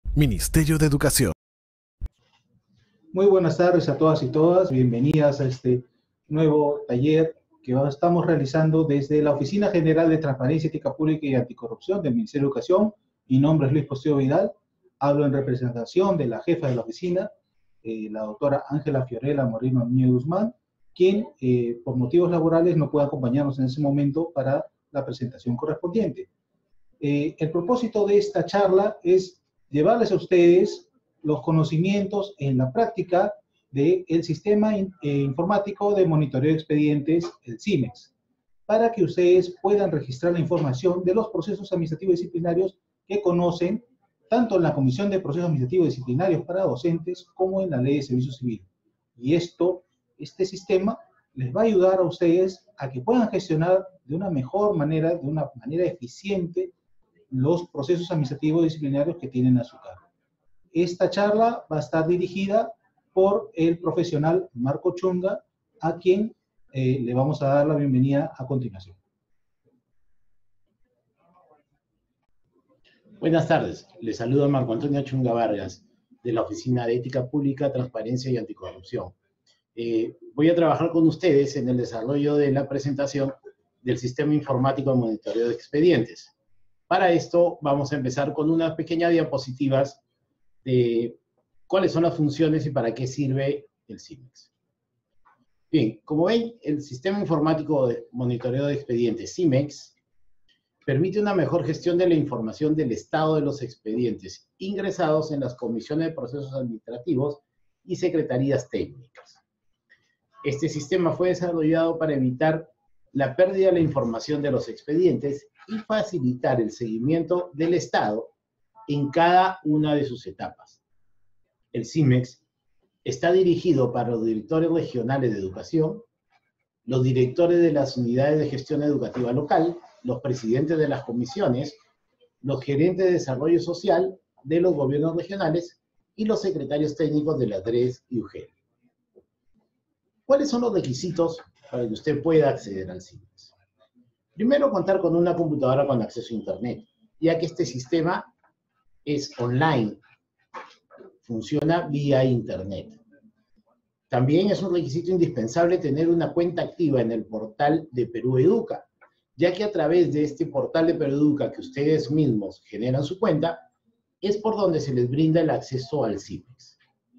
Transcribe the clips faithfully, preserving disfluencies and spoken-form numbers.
Ministerio de Educación. Muy buenas tardes a todas y todas. Bienvenidas a este nuevo taller que estamos realizando desde la Oficina General de Transparencia, Ética Pública y Anticorrupción del Ministerio de Educación. Mi nombre es Luis Postío Vidal. Hablo en representación de la jefa de la oficina, eh, la doctora Ángela Fiorella Moreno Núñez Guzmán, quien eh, por motivos laborales no puede acompañarnos en ese momento para la presentación correspondiente. Eh, el propósito de esta charla es llevarles a ustedes los conocimientos en la práctica del sistema in, eh, informático de monitoreo de expedientes, el CIMEX, para que ustedes puedan registrar la información de los procesos administrativos disciplinarios que conocen tanto en la Comisión de Procesos Administrativos Disciplinarios para Docentes como en la Ley de Servicio Civil. Y esto, este sistema les va a ayudar a ustedes a que puedan gestionar de una mejor manera, de una manera eficiente, los procesos administrativos disciplinarios que tienen a su cargo. Esta charla va a estar dirigida por el profesional Marco Chunga, a quien eh, le vamos a dar la bienvenida a continuación. Buenas tardes, les saluda Marco Antonio Chunga Vargas, de la Oficina de Ética Pública, Transparencia y Anticorrupción. Eh, voy a trabajar con ustedes en el desarrollo de la presentación del Sistema Informático de Monitoreo de Expedientes. Para esto vamos a empezar con unas pequeñas diapositivas de cuáles son las funciones y para qué sirve el CIMEX. Bien, como ven, el Sistema Informático de Monitoreo de Expedientes, CIMEX, permite una mejor gestión de la información del estado de los expedientes ingresados en las comisiones de procesos administrativos y secretarías técnicas. Este sistema fue desarrollado para evitar la pérdida de la información de los expedientes y facilitar el seguimiento del estado en cada una de sus etapas. El CIMEX está dirigido para los directores regionales de educación, los directores de las unidades de gestión educativa local, los presidentes de las comisiones, los gerentes de desarrollo social de los gobiernos regionales y los secretarios técnicos de la D R E S y U G E L. ¿Cuáles son los requisitos para que usted pueda acceder al CIMEX? Primero, contar con una computadora con acceso a Internet, ya que este sistema es online, funciona vía Internet. También es un requisito indispensable tener una cuenta activa en el portal de Perú Educa, ya que a través de este portal de Perú Educa que ustedes mismos generan su cuenta, es por donde se les brinda el acceso al CIMEX.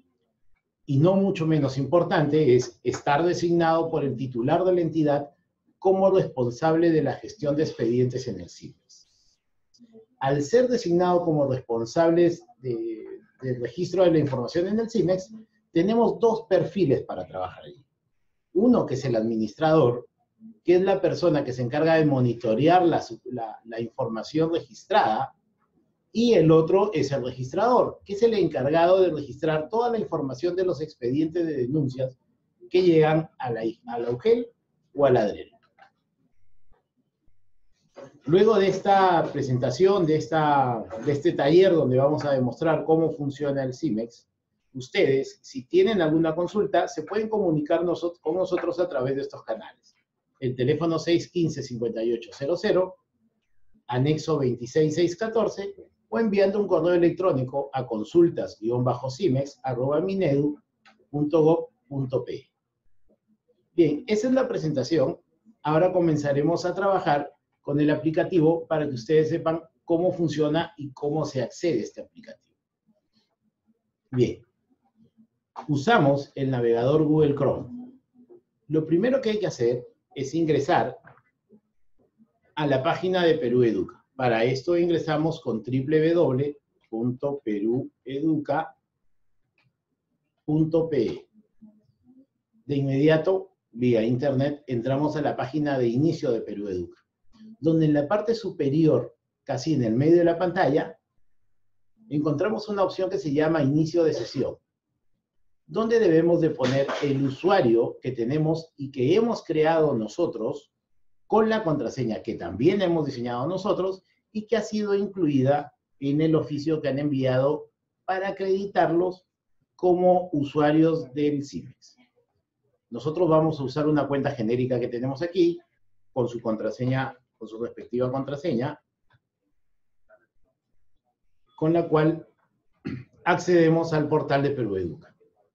Y no mucho menos importante es estar designado por el titular de la entidad como responsable de la gestión de expedientes en el CIMEX. Al ser designado como responsables de, del registro de la información en el CIMEX, tenemos dos perfiles para trabajar allí. Uno que es el administrador, que es la persona que se encarga de monitorear la, la, la información registrada, y el otro es el registrador, que es el encargado de registrar toda la información de los expedientes de denuncias que llegan a la, a la U G E L o a la D R E L. Luego de esta presentación, de, esta, de este taller donde vamos a demostrar cómo funciona el CIMEX, ustedes, si tienen alguna consulta, se pueden comunicar nosotros, con nosotros a través de estos canales. El teléfono seis uno cinco, cinco ocho cero cero, anexo veintiséis seis catorce, o enviando un correo electrónico a consultas guión cimex arroba minedu punto gob punto pe. Bien, esa es la presentación. Ahora comenzaremos a trabajar con el aplicativo para que ustedes sepan cómo funciona y cómo se accede a este aplicativo. Bien, usamos el navegador Google Chrome. Lo primero que hay que hacer es ingresar a la página de Perú Educa. Para esto ingresamos con doble u doble u doble u punto peru educa punto pe. De inmediato, vía internet, entramos a la página de inicio de Perú Educa, donde en la parte superior, casi en el medio de la pantalla, encontramos una opción que se llama inicio de sesión, donde debemos de poner el usuario que tenemos y que hemos creado nosotros con la contraseña que también hemos diseñado nosotros y que ha sido incluida en el oficio que han enviado para acreditarlos como usuarios del CIMEX. Nosotros vamos a usar una cuenta genérica que tenemos aquí, con su contraseña, con su respectiva contraseña, con la cual accedemos al portal de Perú Educa.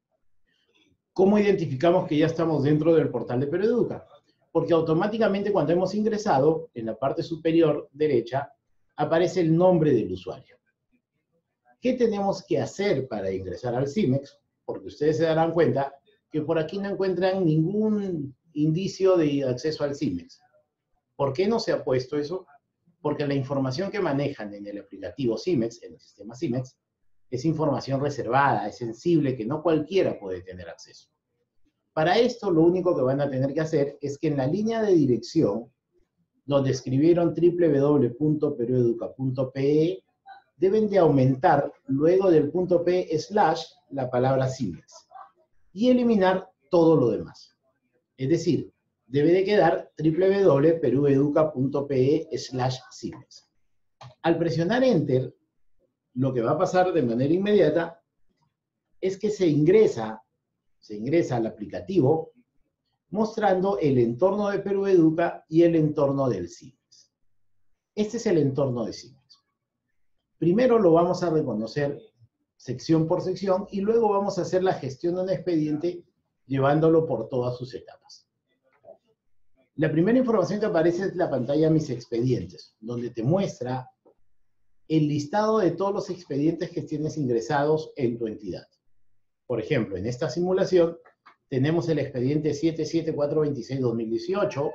¿Cómo identificamos que ya estamos dentro del portal de Perú Educa? Porque automáticamente cuando hemos ingresado, en la parte superior derecha, aparece el nombre del usuario. ¿Qué tenemos que hacer para ingresar al CIMEX? Porque ustedes se darán cuenta que por aquí no encuentran ningún indicio de acceso al CIMEX. ¿Por qué no se ha puesto eso? Porque la información que manejan en el aplicativo CIMEX, en el sistema CIMEX, es información reservada, es sensible, que no cualquiera puede tener acceso. Para esto, lo único que van a tener que hacer es que en la línea de dirección, donde escribieron doble u doble u doble u punto perueduca punto pe, deben de aumentar, luego del punto P, slash, la palabra CIMEX, y eliminar todo lo demás. Es decir, debe de quedar doble u doble u doble u punto perueduca punto pe slash CIMEX. Al presionar Enter, lo que va a pasar de manera inmediata es que se ingresa, se ingresa al aplicativo mostrando el entorno de Perú Educa y el entorno del CIMEX. Este es el entorno de CIMEX. Primero lo vamos a reconocer sección por sección y luego vamos a hacer la gestión de un expediente llevándolo por todas sus etapas. La primera información que aparece es la pantalla Mis expedientes, donde te muestra el listado de todos los expedientes que tienes ingresados en tu entidad. Por ejemplo, en esta simulación tenemos el expediente siete siete cuatro veintiséis guión dos mil dieciocho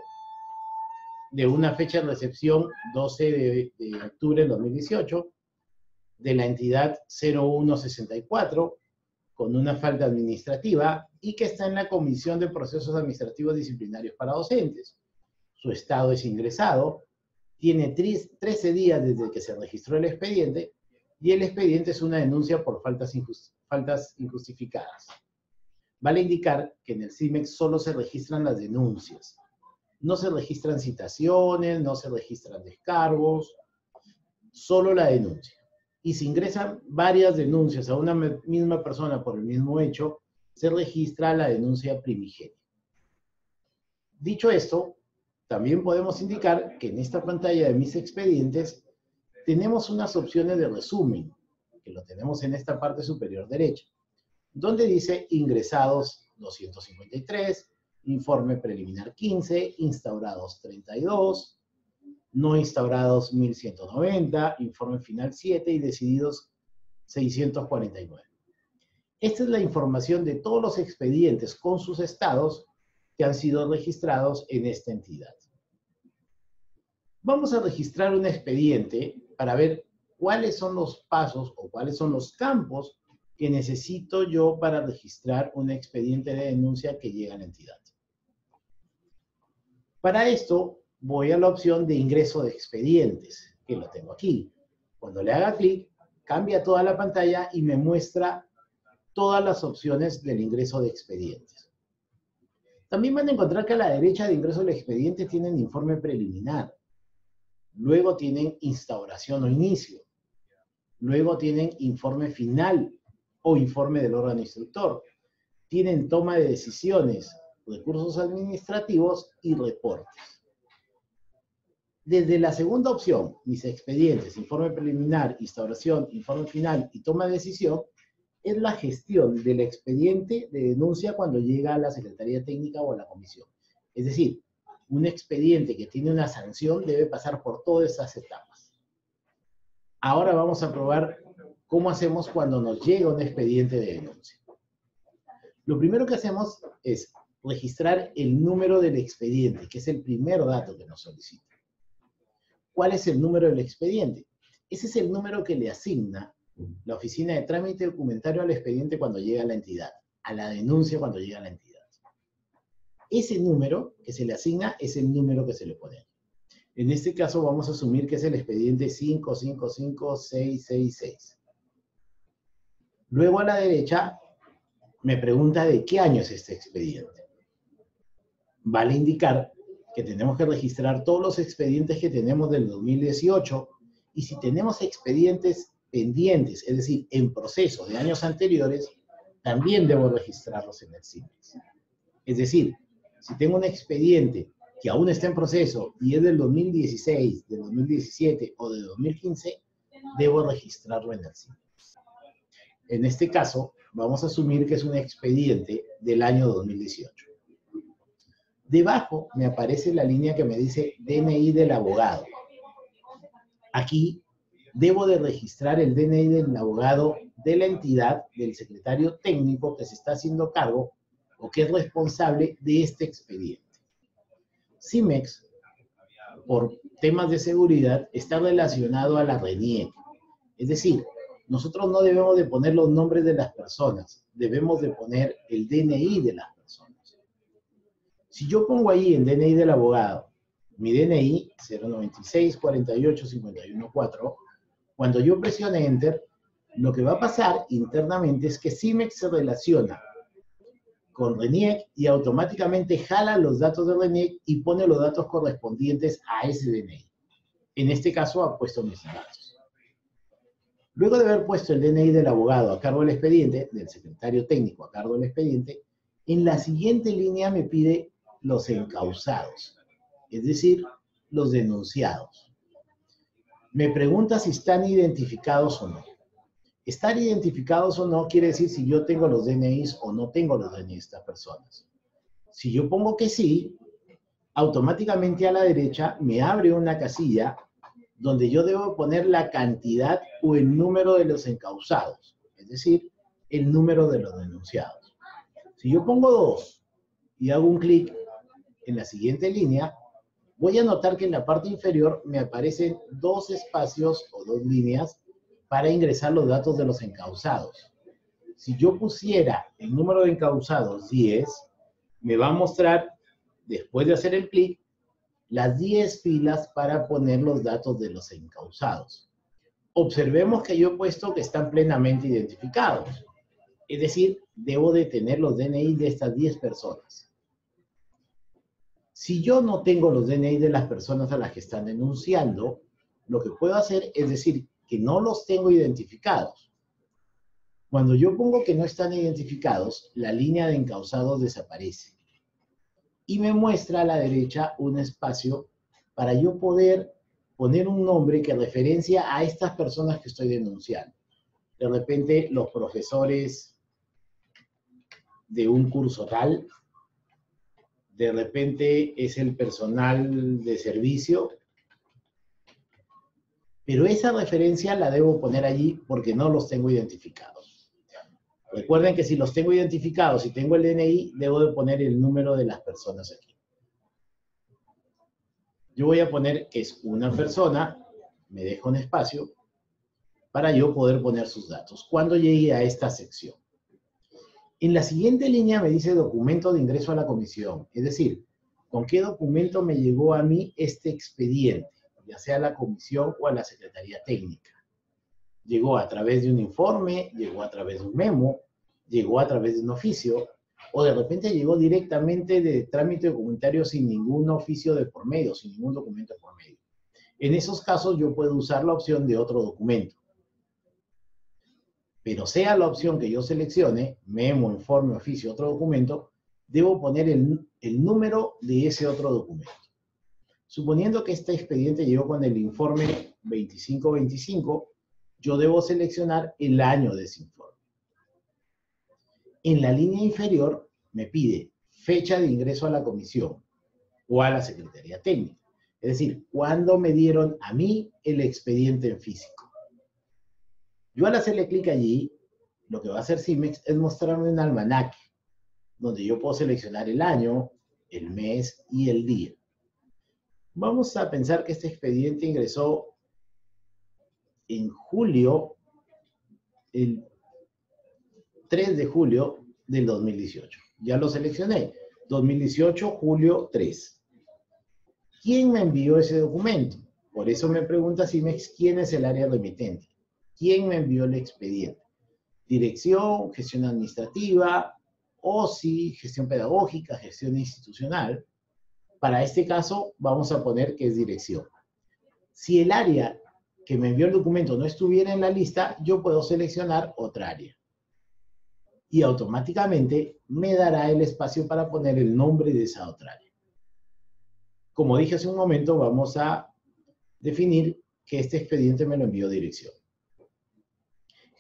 de una fecha de recepción doce de octubre del dos mil dieciocho, de la entidad cero uno sesenta y cuatro, con una falta administrativa y que está en la Comisión de Procesos Administrativos Disciplinarios para Docentes. Su estado es ingresado, tiene trece días desde que se registró el expediente y el expediente es una denuncia por faltas, injust faltas injustificadas. Vale indicar que en el CIMEX solo se registran las denuncias. No se registran citaciones, no se registran descargos, solo la denuncia. Y si ingresan varias denuncias a una misma persona por el mismo hecho, se registra la denuncia primigenia. Dicho esto, también podemos indicar que en esta pantalla de Mis expedientes tenemos unas opciones de resumen, que lo tenemos en esta parte superior derecha, donde dice ingresados doscientos cincuenta y tres, informe preliminar quince, instaurados treinta y dos, no instaurados mil ciento noventa, informe final siete y decididos seiscientos cuarenta y nueve. Esta es la información de todos los expedientes con sus estados que han sido registrados en esta entidad. Vamos a registrar un expediente para ver cuáles son los pasos o cuáles son los campos que necesito yo para registrar un expediente de denuncia que llega a la entidad. Para esto, voy a la opción de ingreso de expedientes, que lo tengo aquí. Cuando le haga clic, cambia toda la pantalla y me muestra todas las opciones del ingreso de expedientes. También van a encontrar que a la derecha de ingreso de expedientes tienen informe preliminar. Luego tienen instauración o inicio. Luego tienen informe final o informe del órgano instructor. Tienen toma de decisiones, recursos administrativos y reportes. Desde la segunda opción, Mis expedientes, informe preliminar, instauración, informe final y toma de decisión, es la gestión del expediente de denuncia cuando llega a la Secretaría Técnica o a la Comisión. Es decir, un expediente que tiene una sanción debe pasar por todas esas etapas. Ahora vamos a probar cómo hacemos cuando nos llega un expediente de denuncia. Lo primero que hacemos es registrar el número del expediente, que es el primer dato que nos solicita. ¿Cuál es el número del expediente? Ese es el número que le asigna la oficina de trámite documentario al expediente cuando llega a la entidad, a la denuncia cuando llega a la entidad. Ese número que se le asigna es el número que se le pone. En este caso vamos a asumir que es el expediente cinco cinco cinco seis seis seis. Luego a la derecha me pregunta de qué año es este expediente. Vale indicar que tenemos que registrar todos los expedientes que tenemos del dos mil dieciocho y si tenemos expedientes pendientes, es decir, en proceso de años anteriores, también debo registrarlos en el CIMEX. Es decir, si tengo un expediente que aún está en proceso y es del dos mil dieciséis, del dos mil diecisiete o del dos mil quince, debo registrarlo en el CIMEX. En este caso, vamos a asumir que es un expediente del año dos mil dieciocho. Debajo me aparece la línea que me dice D N I del abogado. Aquí debo de registrar el D N I del abogado de la entidad, del secretario técnico que se está haciendo cargo o que es responsable de este expediente. CIMEX, por temas de seguridad, está relacionado a la RENIEC. Es decir, nosotros no debemos de poner los nombres de las personas, debemos de poner el D N I de las personas. Si yo pongo ahí el D N I del abogado, mi D N I, cero noventa y seis, cuarenta y ocho, cincuenta y uno, cuatro, cuando yo presione Enter, lo que va a pasar internamente es que CIMEX se relaciona con RENIEC y automáticamente jala los datos de RENIEC y pone los datos correspondientes a ese D N I. En este caso ha puesto mis datos. Luego de haber puesto el D N I del abogado a cargo del expediente, del secretario técnico a cargo del expediente, en la siguiente línea me pide los encausados, es decir, los denunciados. Me pregunta si están identificados o no. Estar identificados o no quiere decir si yo tengo los D N Is o no tengo los D N I de estas personas. Si yo pongo que sí, automáticamente a la derecha me abre una casilla donde yo debo poner la cantidad o el número de los encausados, es decir, el número de los denunciados. Si yo pongo dos y hago un clic en la siguiente línea, voy a notar que en la parte inferior me aparecen dos espacios o dos líneas para ingresar los datos de los encausados. Si yo pusiera el número de encausados diez, me va a mostrar, después de hacer el clic, las diez filas para poner los datos de los encausados. Observemos que yo he puesto que están plenamente identificados. Es decir, debo de tener los D N I de estas diez personas. Si yo no tengo los D N I de las personas a las que están denunciando, lo que puedo hacer es decir que no los tengo identificados. Cuando yo pongo que no están identificados, la línea de encausados desaparece. Y me muestra a la derecha un espacio para yo poder poner un nombre que referencia a estas personas que estoy denunciando. De repente, los profesores de un curso tal, de repente es el personal de servicio, pero esa referencia la debo poner allí porque no los tengo identificados. Recuerden que si los tengo identificados y tengo el D N I, debo de poner el número de las personas aquí. Yo voy a poner que es una persona, me dejo un espacio, para yo poder poner sus datos cuando llegue a esta sección. En la siguiente línea me dice documento de ingreso a la comisión, es decir, con qué documento me llegó a mí este expediente, ya sea a la comisión o a la Secretaría Técnica. Llegó a través de un informe, llegó a través de un memo, llegó a través de un oficio, o de repente llegó directamente de trámite documentario sin ningún oficio de por medio, sin ningún documento de por medio. En esos casos yo puedo usar la opción de otro documento. Pero sea la opción que yo seleccione, memo, informe, oficio, otro documento, debo poner el, el número de ese otro documento. Suponiendo que este expediente llegó con el informe veinticinco veinticinco, yo debo seleccionar el año de ese informe. En la línea inferior me pide fecha de ingreso a la comisión o a la Secretaría Técnica. Es decir, cuándo me dieron a mí el expediente en físico. Yo al hacerle clic allí, lo que va a hacer CIMEX es mostrarme un almanaque, donde yo puedo seleccionar el año, el mes y el día. Vamos a pensar que este expediente ingresó en julio, el tres de julio del dos mil dieciocho. Ya lo seleccioné. dos mil dieciocho, julio tres. ¿Quién me envió ese documento? Por eso me pregunta CIMEX quién es el área remitente. ¿Quién me envió el expediente? Dirección, gestión administrativa, O S I, gestión pedagógica, gestión institucional. Para este caso, vamos a poner que es dirección. Si el área que me envió el documento no estuviera en la lista, yo puedo seleccionar otra área. Y automáticamente me dará el espacio para poner el nombre de esa otra área. Como dije hace un momento, vamos a definir que este expediente me lo envió dirección.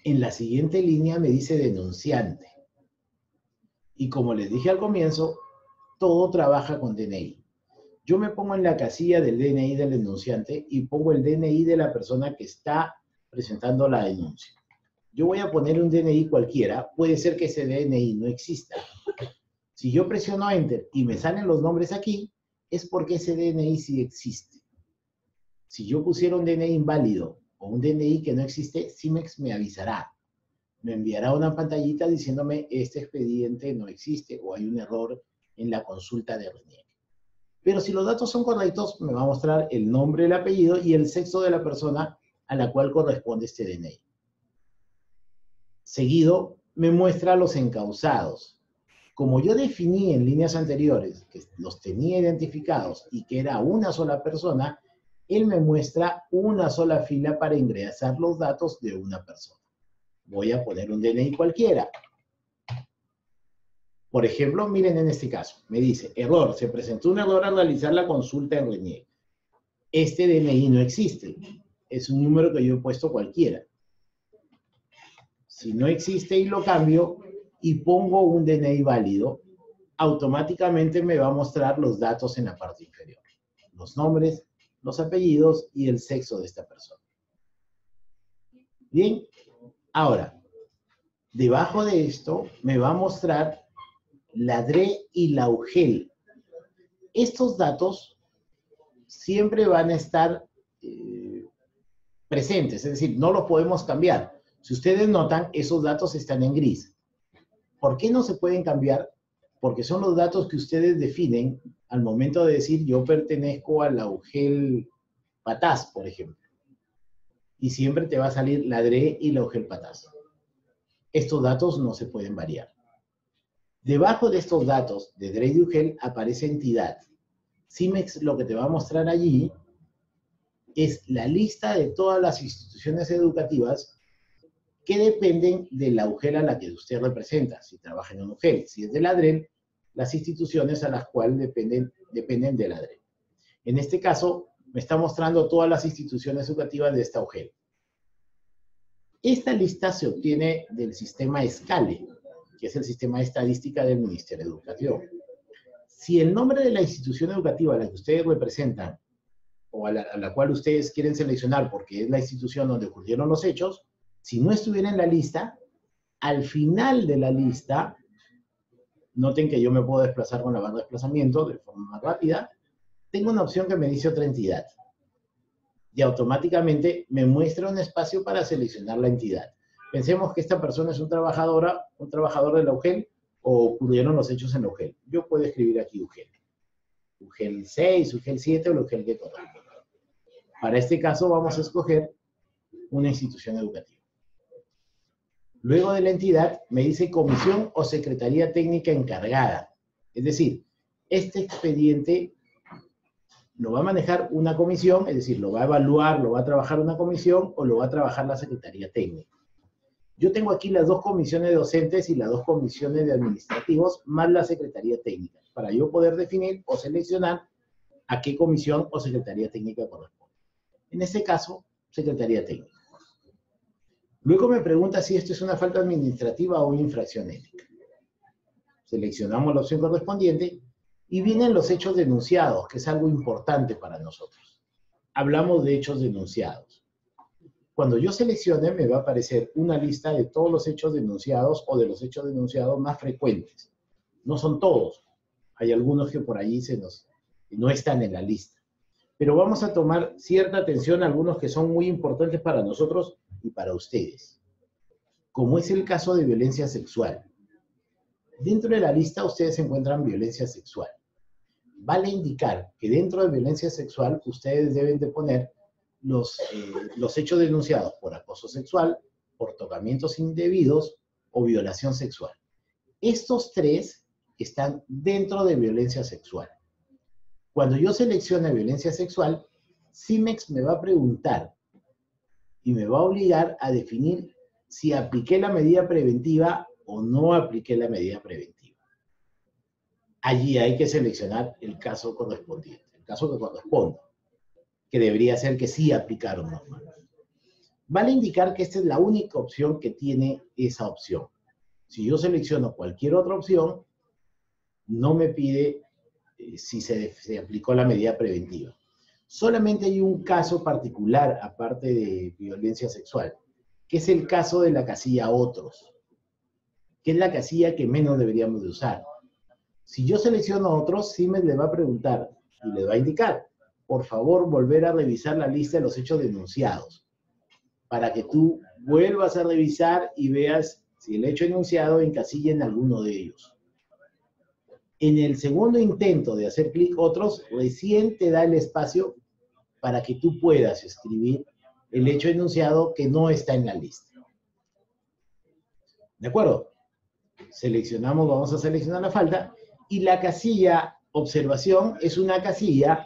En la siguiente línea me dice denunciante. Y como les dije al comienzo, todo trabaja con D N I. Yo me pongo en la casilla del D N I del denunciante y pongo el D N I de la persona que está presentando la denuncia. Yo voy a poner un D N I cualquiera, puede ser que ese D N I no exista. Si yo presiono Enter y me salen los nombres aquí, es porque ese D N I sí existe. Si yo pusiera un D N I inválido o un D N I que no existe, CIMEX me avisará. Me enviará una pantallita diciéndome este expediente no existe o hay un error en la consulta de RENIEC. Pero si los datos son correctos, me va a mostrar el nombre, el apellido y el sexo de la persona a la cual corresponde este D N I. Seguido, me muestra los encausados. Como yo definí en líneas anteriores que los tenía identificados y que era una sola persona, él me muestra una sola fila para ingresar los datos de una persona. Voy a poner un D N I cualquiera. Por ejemplo, miren en este caso, me dice, error, se presentó un error al realizar la consulta en RENIEC. Este D N I no existe, es un número que yo he puesto cualquiera. Si no existe y lo cambio y pongo un D N I válido, automáticamente me va a mostrar los datos en la parte inferior. Los nombres, los apellidos y el sexo de esta persona. Bien, ahora, debajo de esto me va a mostrar la D R E y la U G E L. Estos datos siempre van a estar eh, presentes, es decir, no los podemos cambiar. Si ustedes notan, esos datos están en gris. ¿Por qué no se pueden cambiar? Porque son los datos que ustedes definen al momento de decir yo pertenezco a la U G E L Patás, por ejemplo. Y siempre te va a salir la D R E y la U G E L Patás. Estos datos no se pueden variar. Debajo de estos datos de D R E y de U G E L aparece entidad. CIMEX lo que te va a mostrar allí es la lista de todas las instituciones educativas que dependen de la U G E L a la que usted representa, si trabaja en una U G E L. Si es de la D R E L, las instituciones a las cuales dependen, dependen de la D R E L. En este caso, me está mostrando todas las instituciones educativas de esta U G E L. Esta lista se obtiene del sistema SCALE, que es el sistema de estadística del Ministerio de Educación. Si el nombre de la institución educativa a la que ustedes representan, o a la, a la cual ustedes quieren seleccionar porque es la institución donde ocurrieron los hechos, si no estuviera en la lista, al final de la lista, noten que yo me puedo desplazar con la barra de desplazamiento de forma más rápida, tengo una opción que me dice otra entidad. Y automáticamente me muestra un espacio para seleccionar la entidad. Pensemos que esta persona es un, trabajadora, un trabajador de la U G E L o ocurrieron los hechos en la U G E L. Yo puedo escribir aquí U G E L. U G E L seis, U G E L siete o U G E L que corresponda. Para este caso vamos a escoger una institución educativa. Luego de la entidad me dice comisión o secretaría técnica encargada. Es decir, este expediente lo va a manejar una comisión, es decir, lo va a evaluar, lo va a trabajar una comisión o lo va a trabajar la secretaría técnica. Yo tengo aquí las dos comisiones docentes y las dos comisiones de administrativos, más la secretaría técnica, para yo poder definir o seleccionar a qué comisión o secretaría técnica corresponde. En este caso, secretaría técnica. Luego me pregunta si esto es una falta administrativa o una infracción ética. Seleccionamos la opción correspondiente y vienen los hechos denunciados, que es algo importante para nosotros. Hablamos de hechos denunciados. Cuando yo seleccione, me va a aparecer una lista de todos los hechos denunciados o de los hechos denunciados más frecuentes. No son todos. Hay algunos que por allí se nos, no están en la lista. Pero vamos a tomar cierta atención a algunos que son muy importantes para nosotros y para ustedes. Como es el caso de violencia sexual. Dentro de la lista ustedes encuentran violencia sexual. Vale indicar que dentro de violencia sexual ustedes deben de poner los, eh, los hechos denunciados por acoso sexual, por tocamientos indebidos o violación sexual. Estos tres están dentro de violencia sexual. Cuando yo seleccione violencia sexual, CIMEX me va a preguntar y me va a obligar a definir si apliqué la medida preventiva o no apliqué la medida preventiva. Allí hay que seleccionar el caso correspondiente, el caso que corresponda, que debería ser que sí aplicaron normas. vale indicar que esta es la única opción que tiene esa opción. Si yo selecciono cualquier otra opción, no me pide eh, si se, se aplicó la medida preventiva. Solamente hay un caso particular, aparte de violencia sexual, que es el caso de la casilla otros, que es la casilla que menos deberíamos de usar. Si yo selecciono otros, CIMEX le va a preguntar y le va a indicar, por favor, volver a revisar la lista de los hechos denunciados, para que tú vuelvas a revisar y veas si el hecho enunciado encasilla en alguno de ellos. En el segundo intento de hacer clic otros, recién te da el espacio para que tú puedas escribir el hecho enunciado que no está en la lista. ¿De acuerdo? Seleccionamos, vamos a seleccionar la falta, y la casilla observación es una casilla,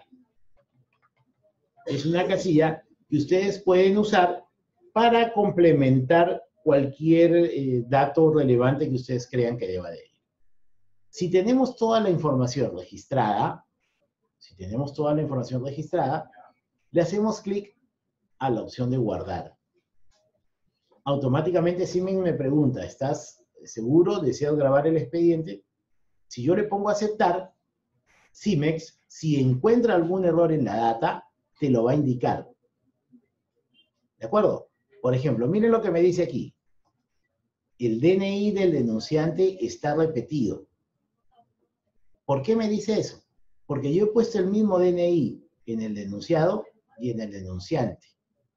es una casilla que ustedes pueden usar para complementar cualquier eh, dato relevante que ustedes crean que deba de ir. Si tenemos toda la información registrada, si tenemos toda la información registrada, le hacemos clic a la opción de guardar. Automáticamente CIMEX me pregunta, ¿estás seguro? ¿Deseas grabar el expediente? Si yo le pongo a aceptar, CIMEX, si encuentra algún error en la data, te lo va a indicar. ¿De acuerdo? Por ejemplo, miren lo que me dice aquí. El D N I del denunciante está repetido. ¿Por qué me dice eso? Porque yo he puesto el mismo D N I en el denunciado y en el denunciante.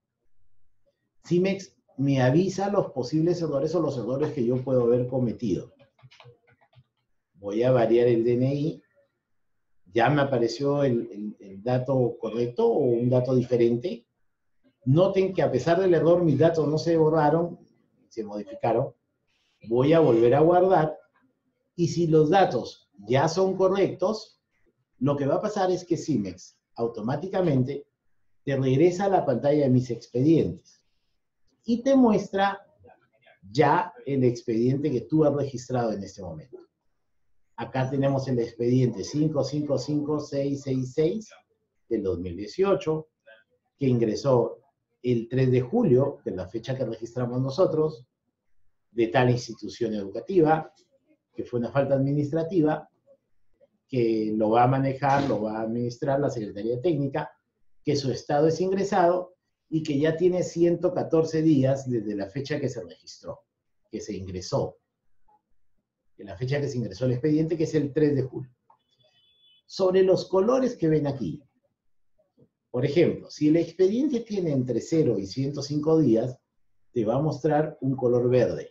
CIMEX me avisa los posibles errores o los errores que yo puedo haber cometido. Voy a variar el D N I. Ya me apareció el, el, el dato correcto o un dato diferente. Noten que a pesar del error, mis datos no se borraron, se modificaron. Voy a volver a guardar. Y si los datos ya son correctos, lo que va a pasar es que CIMEX automáticamente te regresa a la pantalla de mis expedientes y te muestra ya el expediente que tú has registrado en este momento. Acá tenemos el expediente cinco cinco cinco seis seis seis del dos mil dieciocho, que ingresó el tres de julio, que es la fecha que registramos nosotros, de tal institución educativa, que fue una falta administrativa, que lo va a manejar, lo va a administrar la Secretaría Técnica, que su estado es ingresado y que ya tiene ciento catorce días desde la fecha que se registró, que se ingresó. En la fecha que se ingresó el expediente, que es el tres de julio. Sobre los colores que ven aquí, por ejemplo, si el expediente tiene entre cero y ciento cinco días, te va a mostrar un color verde.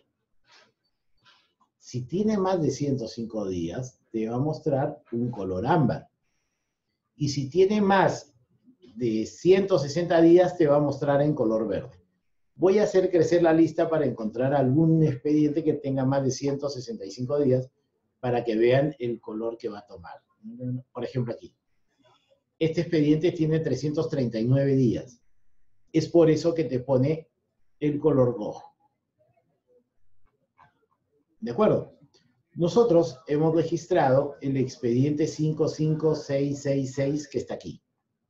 Si tiene más de ciento cinco días, te va a mostrar un color ámbar. Y si tiene más de ciento sesenta días, te va a mostrar en color verde. Voy a hacer crecer la lista para encontrar algún expediente que tenga más de ciento sesenta y cinco días para que vean el color que va a tomar. Por ejemplo, aquí. Este expediente tiene trescientos treinta y nueve días. Es por eso que te pone el color rojo. ¿De acuerdo? Nosotros hemos registrado el expediente cinco cinco seis seis seis que está aquí.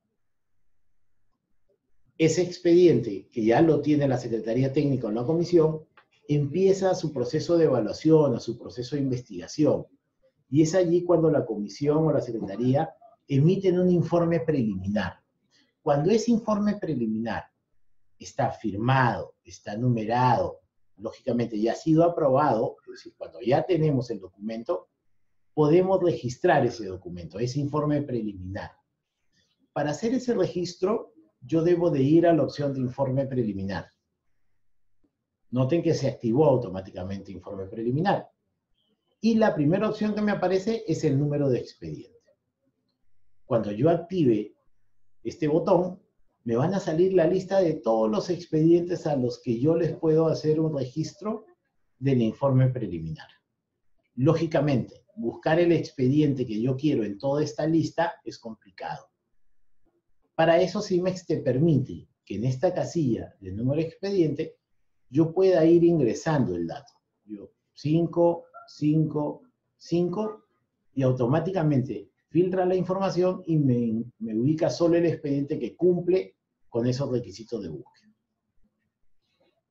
Ese expediente, que ya lo tiene la Secretaría Técnica o la Comisión, empieza su proceso de evaluación o su proceso de investigación. Y es allí cuando la Comisión o la Secretaría emiten un informe preliminar. Cuando ese informe preliminar está firmado, está numerado, lógicamente ya ha sido aprobado, es decir, cuando ya tenemos el documento, podemos registrar ese documento, ese informe preliminar. Para hacer ese registro, yo debo de ir a la opción de informe preliminar. Noten que se activó automáticamente informe preliminar. Y la primera opción que me aparece es el número de expediente. Cuando yo active este botón, me van a salir la lista de todos los expedientes a los que yo les puedo hacer un registro del informe preliminar. Lógicamente, buscar el expediente que yo quiero en toda esta lista es complicado. Para eso CIMEX te permite que en esta casilla de número de expediente yo pueda ir ingresando el dato. Yo, cinco, cinco, cinco, y automáticamente filtra la información y me, me ubica solo el expediente que cumple con esos requisitos de búsqueda.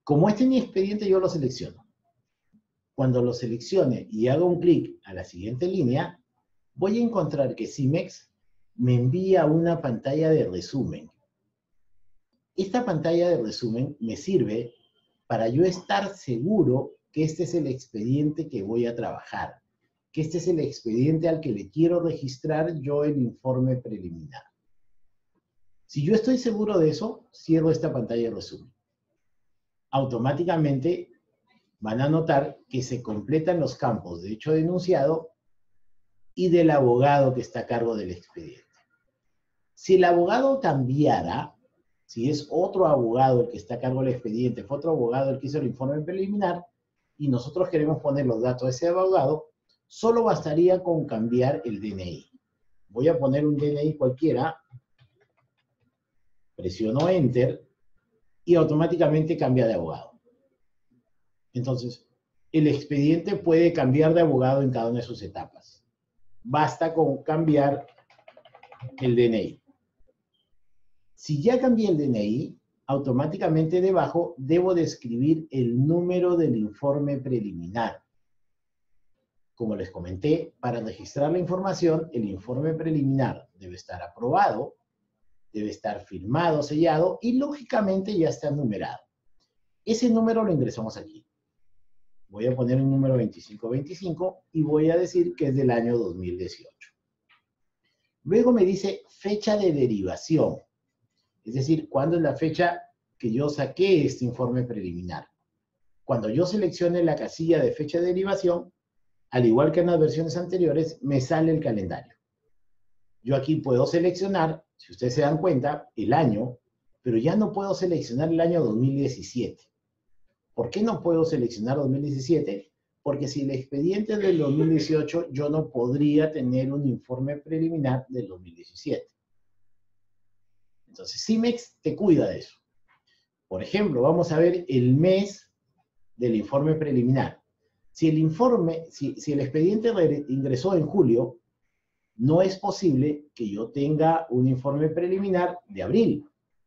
Como este es mi expediente, yo lo selecciono. Cuando lo seleccione y haga un clic a la siguiente línea, voy a encontrar que CIMEX me envía una pantalla de resumen. Esta pantalla de resumen me sirve para yo estar seguro que este es el expediente que voy a trabajar, que este es el expediente al que le quiero registrar yo el informe preliminar. Si yo estoy seguro de eso, cierro esta pantalla de resumen. Automáticamente van a notar que se completan los campos de hecho denunciado y del abogado que está a cargo del expediente. Si el abogado cambiara, si es otro abogado el que está a cargo del expediente, fue otro abogado el que hizo el informe preliminar, y nosotros queremos poner los datos de ese abogado, solo bastaría con cambiar el D N I. Voy a poner un D N I cualquiera, presiono Enter, y automáticamente cambia de abogado. Entonces, el expediente puede cambiar de abogado en cada una de sus etapas. Basta con cambiar el D N I. Si ya cambié el D N I, automáticamente debajo debo de escribir el número del informe preliminar. Como les comenté, para registrar la información, el informe preliminar debe estar aprobado, debe estar firmado, sellado y lógicamente ya está numerado. Ese número lo ingresamos aquí. Voy a poner un número veinticinco veinticinco y voy a decir que es del año dos mil dieciocho. Luego me dice fecha de derivación. Es decir, ¿cuándo es la fecha que yo saqué este informe preliminar? Cuando yo seleccione la casilla de fecha de derivación, al igual que en las versiones anteriores, me sale el calendario. Yo aquí puedo seleccionar, si ustedes se dan cuenta, el año, pero ya no puedo seleccionar el año dos mil diecisiete. ¿Por qué no puedo seleccionar dos mil diecisiete? Porque si el expediente es del dos mil dieciocho, yo no podría tener un informe preliminar del dos mil diecisiete. Entonces, CIMEX te cuida de eso. Por ejemplo, vamos a ver el mes del informe preliminar. Si el informe, si, si el expediente ingresó en julio, no es posible que yo tenga un informe preliminar de abril.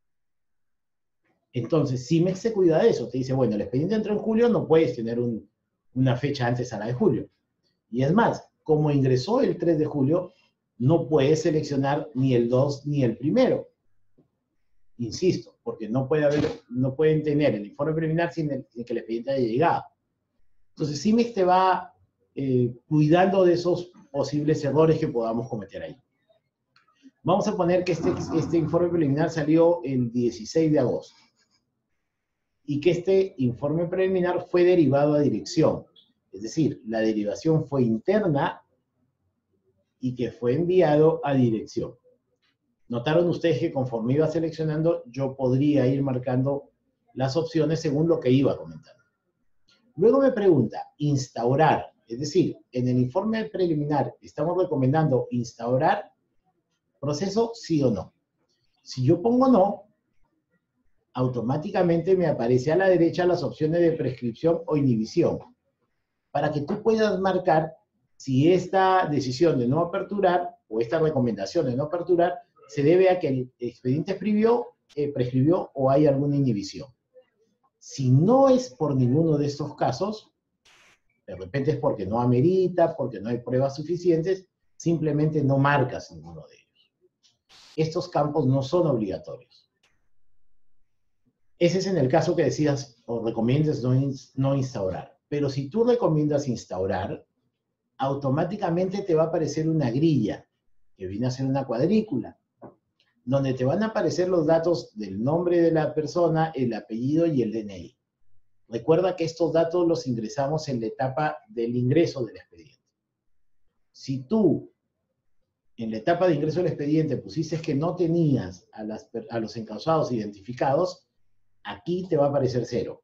Entonces, CIMEX se cuida de eso. Te dice, bueno, el expediente entró en julio, no puedes tener un, una fecha antes a la de julio. Y es más, como ingresó el tres de julio, no puedes seleccionar ni el dos ni el primero. Insisto, porque no puede haber, no pueden tener el informe preliminar sin, el, sin que el expediente haya llegado. Entonces, CIMEX te va eh, cuidando de esos posibles errores que podamos cometer ahí. Vamos a poner que este, este informe preliminar salió el dieciséis de agosto. Y que este informe preliminar fue derivado a dirección. Es decir, la derivación fue interna y que fue enviado a dirección. Notaron ustedes que conforme iba seleccionando, yo podría ir marcando las opciones según lo que iba comentando. Luego me pregunta, instaurar. Es decir, en el informe preliminar estamos recomendando instaurar proceso, sí o no. Si yo pongo no, automáticamente me aparece a la derecha las opciones de prescripción o inhibición, para que tú puedas marcar si esta decisión de no aperturar o esta recomendación de no aperturar se debe a que el expediente prescribió, eh, prescribió o hay alguna inhibición. Si no es por ninguno de estos casos, de repente es porque no amerita, porque no hay pruebas suficientes, simplemente no marcas ninguno de ellos. Estos campos no son obligatorios. Ese es en el caso que decidas o recomiendas no, no instaurar. Pero si tú recomiendas instaurar, automáticamente te va a aparecer una grilla, que viene a ser una cuadrícula, donde te van a aparecer los datos del nombre de la persona, el apellido y el D N I. Recuerda que estos datos los ingresamos en la etapa del ingreso del expediente. Si tú, en la etapa de ingreso del expediente, pusiste que no tenías a, las, a los encausados identificados, aquí te va a aparecer cero.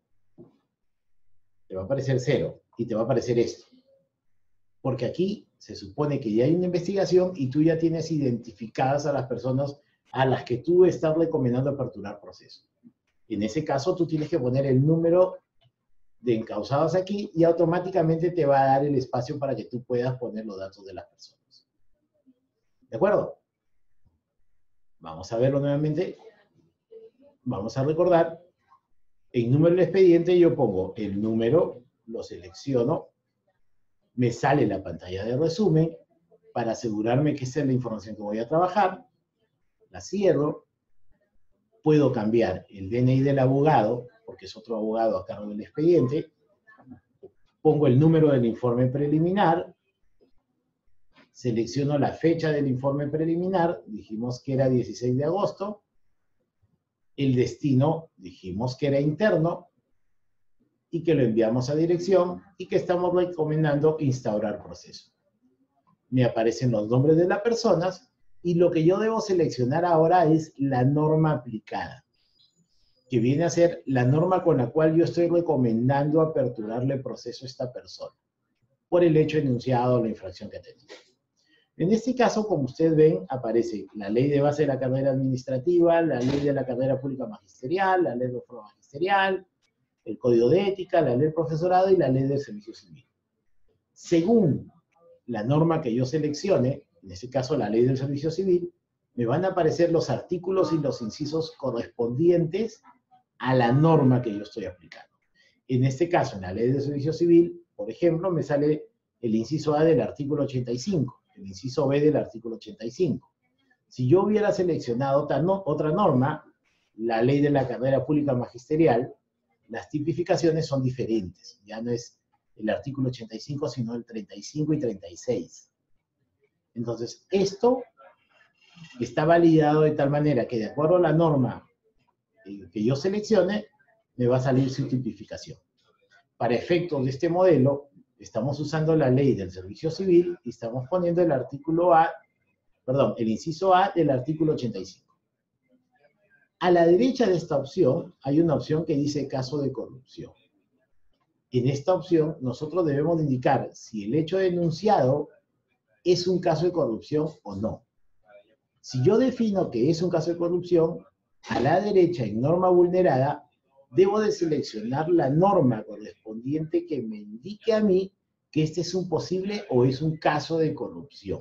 Te va a aparecer cero y te va a aparecer esto. Porque aquí se supone que ya hay una investigación y tú ya tienes identificadas a las personas a las que tú estás recomendando aperturar proceso. En ese caso, tú tienes que poner el número de encausados aquí y automáticamente te va a dar el espacio para que tú puedas poner los datos de las personas. ¿De acuerdo? Vamos a verlo nuevamente. Vamos a recordar. En número del expediente yo pongo el número, lo selecciono, me sale la pantalla de resumen para asegurarme que esta es la información que voy a trabajar, la cierro, puedo cambiar el D N I del abogado, porque es otro abogado a cargo del expediente, pongo el número del informe preliminar, selecciono la fecha del informe preliminar, dijimos que era dieciséis de agosto, el destino, dijimos que era interno, y que lo enviamos a dirección, y que estamos recomendando instaurar proceso. Me aparecen los nombres de las personas, y lo que yo debo seleccionar ahora es la norma aplicada, que viene a ser la norma con la cual yo estoy recomendando aperturarle proceso a esta persona, por el hecho enunciado o la infracción que ha tenido. En este caso, como ustedes ven, aparece la ley de base de la carrera administrativa, la ley de la carrera pública magisterial, la ley de reforma magisterial, el código de ética, la ley del profesorado y la ley del servicio civil. Según la norma que yo seleccione, en este caso la ley del servicio civil, me van a aparecer los artículos y los incisos correspondientes a la norma que yo estoy aplicando. En este caso, en la ley del servicio civil, por ejemplo, me sale el inciso A del artículo ochenta y cinco, el inciso B del artículo ochenta y cinco. Si yo hubiera seleccionado otra, no, otra norma, la ley de la carrera pública magisterial, las tipificaciones son diferentes. Ya no es el artículo ochenta y cinco, sino el treinta y cinco y treinta y seis. Entonces, esto está validado de tal manera que de acuerdo a la norma que yo seleccione, me va a salir su tipificación. Para efectos de este modelo, estamos usando la ley del servicio civil y estamos poniendo el artículo A, perdón, el inciso A del artículo ochenta y cinco. A la derecha de esta opción hay una opción que dice caso de corrupción. En esta opción nosotros debemos indicar si el hecho denunciado es un caso de corrupción o no. Si yo defino que es un caso de corrupción, a la derecha en norma vulnerada, debo de seleccionar la norma correspondiente que me indique a mí que este es un posible o es un caso de corrupción.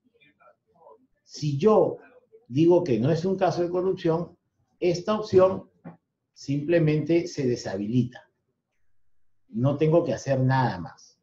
Si yo digo que no es un caso de corrupción, esta opción simplemente se deshabilita. No tengo que hacer nada más.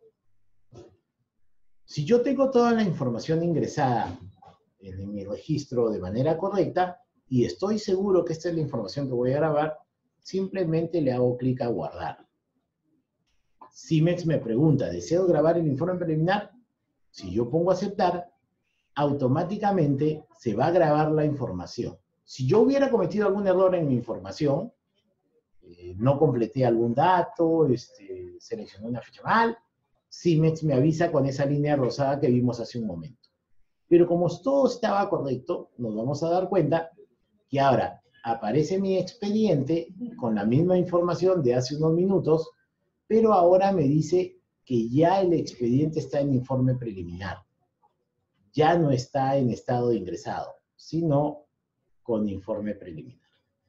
Si yo tengo toda la información ingresada en mi registro de manera correcta y estoy seguro que esta es la información que voy a grabar, simplemente le hago clic a guardar. CIMEX me pregunta, ¿deseo grabar el informe preliminar? Si yo pongo aceptar, automáticamente se va a grabar la información. Si yo hubiera cometido algún error en mi información, eh, no completé algún dato, este, seleccioné una fecha mal, CIMEX me avisa con esa línea rosada que vimos hace un momento. Pero como todo estaba correcto, nos vamos a dar cuenta que ahora aparece mi expediente con la misma información de hace unos minutos, pero ahora me dice que ya el expediente está en informe preliminar. Ya no está en estado de ingresado, sino con informe preliminar.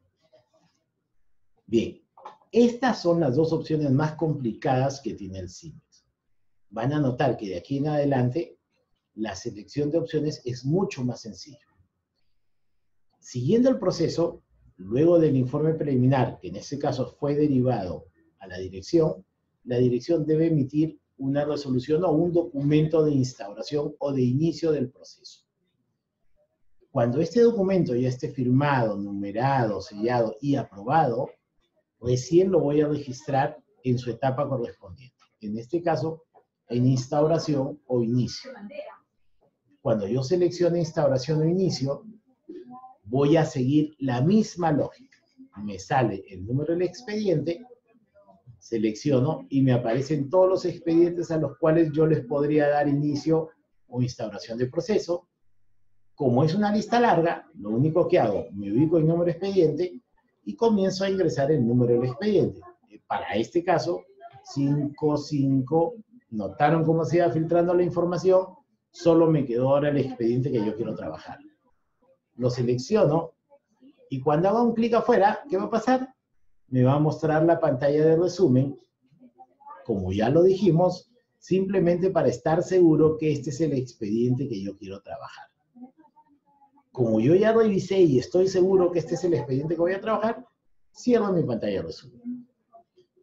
Bien, estas son las dos opciones más complicadas que tiene el CIMEX. Van a notar que de aquí en adelante la selección de opciones es mucho más sencilla. Siguiendo el proceso, luego del informe preliminar, que en este caso fue derivado a la dirección, la dirección debe emitir una resolución o un documento de instauración o de inicio del proceso. Cuando este documento ya esté firmado, numerado, sellado y aprobado, recién lo voy a registrar en su etapa correspondiente. En este caso, en instauración o inicio. Cuando yo seleccione instauración o inicio, voy a seguir la misma lógica. Me sale el número del expediente, selecciono y me aparecen todos los expedientes a los cuales yo les podría dar inicio o instauración de proceso. Como es una lista larga, lo único que hago, me ubico el número de expediente y comienzo a ingresar el número del expediente. Para este caso, cinco cinco, ¿notaron cómo se iba filtrando la información? Solo me quedó ahora el expediente que yo quiero trabajar. Lo selecciono y cuando haga un clic afuera, ¿qué va a pasar? Me va a mostrar la pantalla de resumen, como ya lo dijimos, simplemente para estar seguro que este es el expediente que yo quiero trabajar. Como yo ya revisé y estoy seguro que este es el expediente que voy a trabajar, cierro mi pantalla de resumen.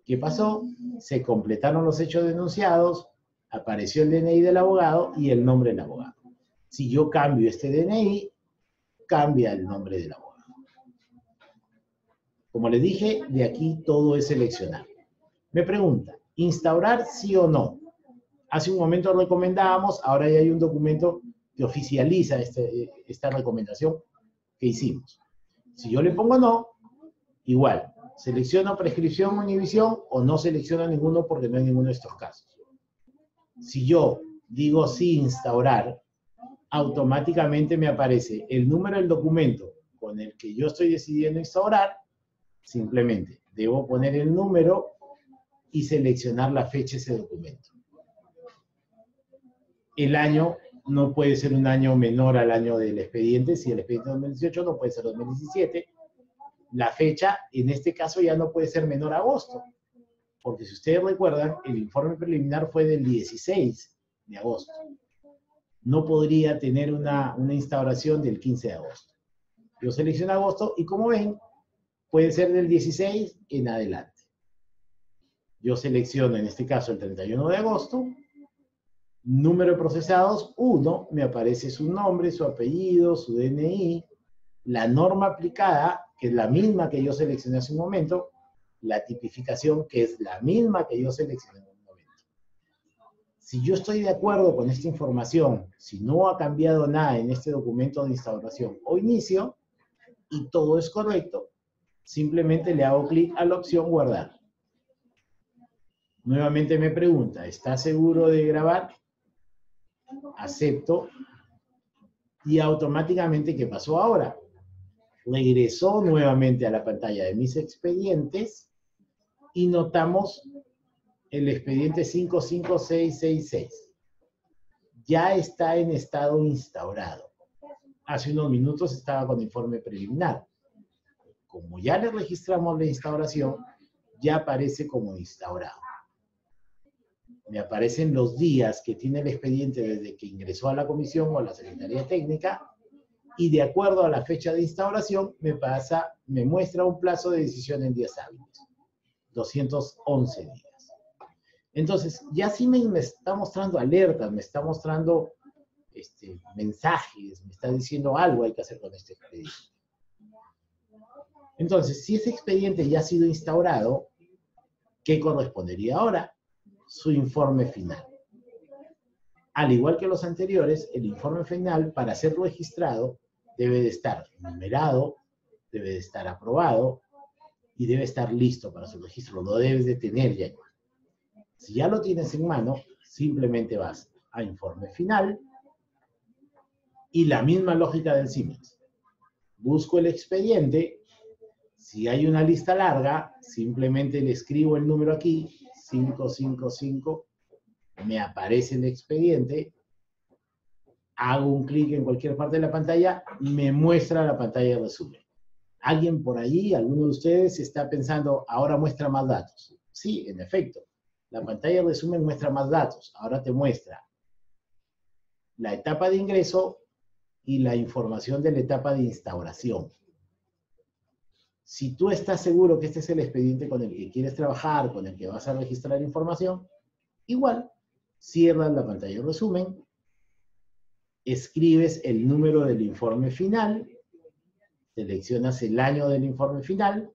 ¿Qué pasó? Se completaron los hechos denunciados, apareció el D N I del abogado y el nombre del abogado. Si yo cambio este D N I, cambia el nombre del abogado. Como les dije, de aquí todo es seleccionar. Me pregunta, ¿instaurar sí o no? Hace un momento recomendábamos, ahora ya hay un documento que oficializa este, esta recomendación que hicimos. Si yo le pongo no, igual, selecciono prescripción o inhibición o no selecciono ninguno porque no hay ninguno de estos casos. Si yo digo sí instaurar, automáticamente me aparece el número del documento con el que yo estoy decidiendo instaurar. Simplemente debo poner el número y seleccionar la fecha de ese documento. El año no puede ser un año menor al año del expediente. Si el expediente es dos mil dieciocho, no puede ser dos mil diecisiete. La fecha, en este caso, ya no puede ser menor a agosto. Porque si ustedes recuerdan, el informe preliminar fue del dieciséis de agosto. No podría tener una, una instauración del quince de agosto. Yo selecciono agosto y, como ven, puede ser del dieciséis en adelante. Yo selecciono, en este caso, el treinta y uno de agosto. Número de procesados, uno. Me aparece su nombre, su apellido, su D N I. La norma aplicada, que es la misma que yo seleccioné hace un momento. La tipificación, que es la misma que yo seleccioné en un momento. Si yo estoy de acuerdo con esta información, si no ha cambiado nada en este documento de instauración o inicio, y todo es correcto, simplemente le hago clic a la opción guardar. Nuevamente me pregunta, ¿está seguro de grabar? Acepto. Y automáticamente, ¿qué pasó ahora? Regresó nuevamente a la pantalla de mis expedientes y notamos el expediente cinco cinco seis seis seis. Ya está en estado instaurado. Hace unos minutos estaba con informe preliminar. Como ya le registramos la instauración, ya aparece como instaurado. Me aparecen los días que tiene el expediente desde que ingresó a la comisión o a la Secretaría Técnica, y de acuerdo a la fecha de instauración, me pasa, me muestra un plazo de decisión en días hábiles, doscientos once días. Entonces, ya sí me, me está mostrando alertas, me está mostrando este, mensajes, me está diciendo algo hay que hacer con este expediente. Entonces, si ese expediente ya ha sido instaurado, ¿qué correspondería ahora? Su informe final. Al igual que los anteriores, el informe final, para ser registrado, debe de estar numerado, debe de estar aprobado y debe estar listo para su registro. Lo debes de tener ya. Si ya lo tienes en mano, simplemente vas a informe final y la misma lógica del Siemens. Busco el expediente. Si hay una lista larga, simplemente le escribo el número aquí, cinco cinco cinco, me aparece el expediente, hago un clic en cualquier parte de la pantalla y me muestra la pantalla de resumen. ¿Alguien por ahí, alguno de ustedes, está pensando, ahora muestra más datos? Sí, en efecto, la pantalla de resumen muestra más datos. Ahora te muestra la etapa de ingreso y la información de la etapa de instauración. Si tú estás seguro que este es el expediente con el que quieres trabajar, con el que vas a registrar información, igual, cierras la pantalla de resumen, escribes el número del informe final, seleccionas el año del informe final,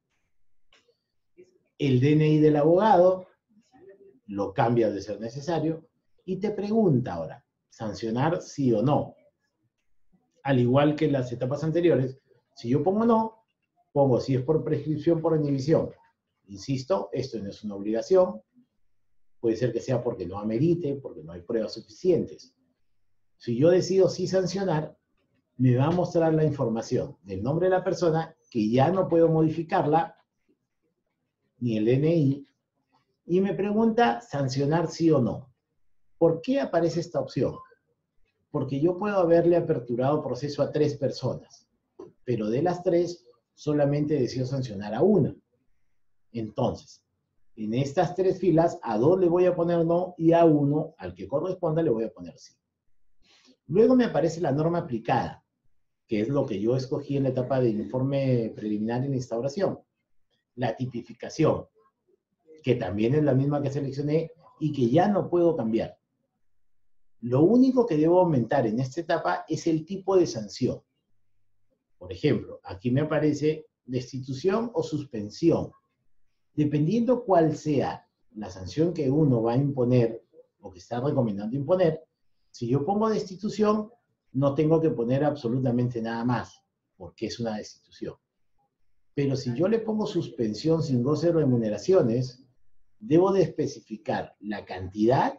el D N I del abogado, lo cambias de ser necesario, y te pregunta ahora, ¿sancionar sí o no? Al igual que en las etapas anteriores, si yo pongo no, pongo si es por prescripción, por inhibición. Insisto, esto no es una obligación. Puede ser que sea porque no amerite, porque no hay pruebas suficientes. Si yo decido sí sancionar, me va a mostrar la información del nombre de la persona, que ya no puedo modificarla, ni el D N I, y me pregunta sancionar sí o no. ¿Por qué aparece esta opción? Porque yo puedo haberle aperturado proceso a tres personas, pero de las tres, solamente deseo sancionar a una. Entonces, en estas tres filas, a dos le voy a poner no y a uno, al que corresponda, le voy a poner sí. Luego me aparece la norma aplicada, que es lo que yo escogí en la etapa de informe preliminar y de instauración. La tipificación. que también es la misma que seleccioné y que ya no puedo cambiar. Lo único que debo aumentar en esta etapa es el tipo de sanción. Por ejemplo, aquí me aparece destitución o suspensión. Dependiendo cuál sea la sanción que uno va a imponer o que está recomendando imponer, si yo pongo destitución, no tengo que poner absolutamente nada más, porque es una destitución. Pero si yo le pongo suspensión sin goce de remuneraciones, debo de especificar la cantidad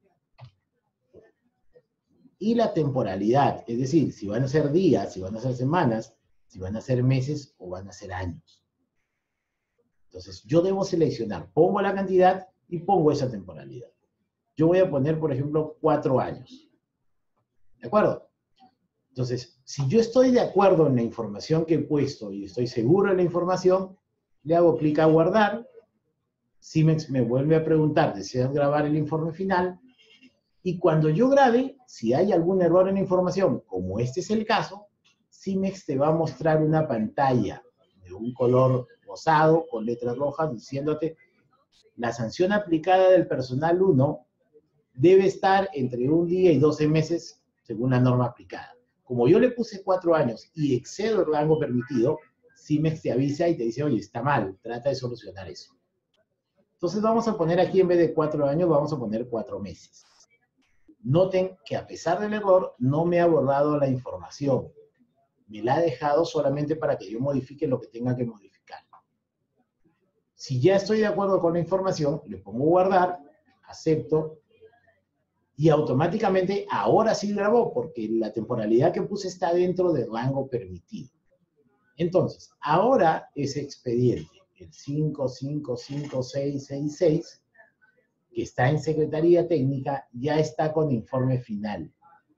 y la temporalidad. Es decir, si van a ser días, si van a ser semanas, si van a ser meses o van a ser años. Entonces, yo debo seleccionar, pongo la cantidad y pongo esa temporalidad. Yo voy a poner, por ejemplo, cuatro años. ¿De acuerdo? Entonces, si yo estoy de acuerdo en la información que he puesto y estoy seguro de la información, le hago clic a guardar. Cimex me vuelve a preguntar, ¿deseas grabar el informe final? Y cuando yo grabe, si hay algún error en la información, como este es el caso, Cimex te va a mostrar una pantalla de un color rosado con letras rojas diciéndote la sanción aplicada del personal uno debe estar entre un día y doce meses según la norma aplicada. Como yo le puse cuatro años y excedo el rango permitido, Cimex te avisa y te dice, oye, está mal, trata de solucionar eso. Entonces vamos a poner aquí, en vez de cuatro años, vamos a poner cuatro meses. Noten que a pesar del error, no me ha borrado la información. Me la ha dejado solamente para que yo modifique lo que tenga que modificar. Si ya estoy de acuerdo con la información, le pongo guardar, acepto, y automáticamente ahora sí grabó, porque la temporalidad que puse está dentro del rango permitido. Entonces, ahora ese expediente, el cinco cinco cinco seis seis seis, que está en Secretaría Técnica, ya está con informe final.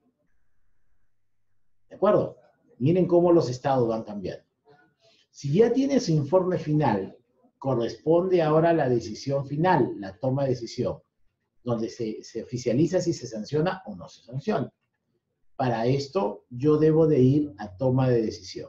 ¿De acuerdo? Miren cómo los estados van cambiando. Si ya tiene su informe final, corresponde ahora a la decisión final, la toma de decisión, donde se, se oficializa si se sanciona o no se sanciona. Para esto, yo debo de ir a toma de decisión.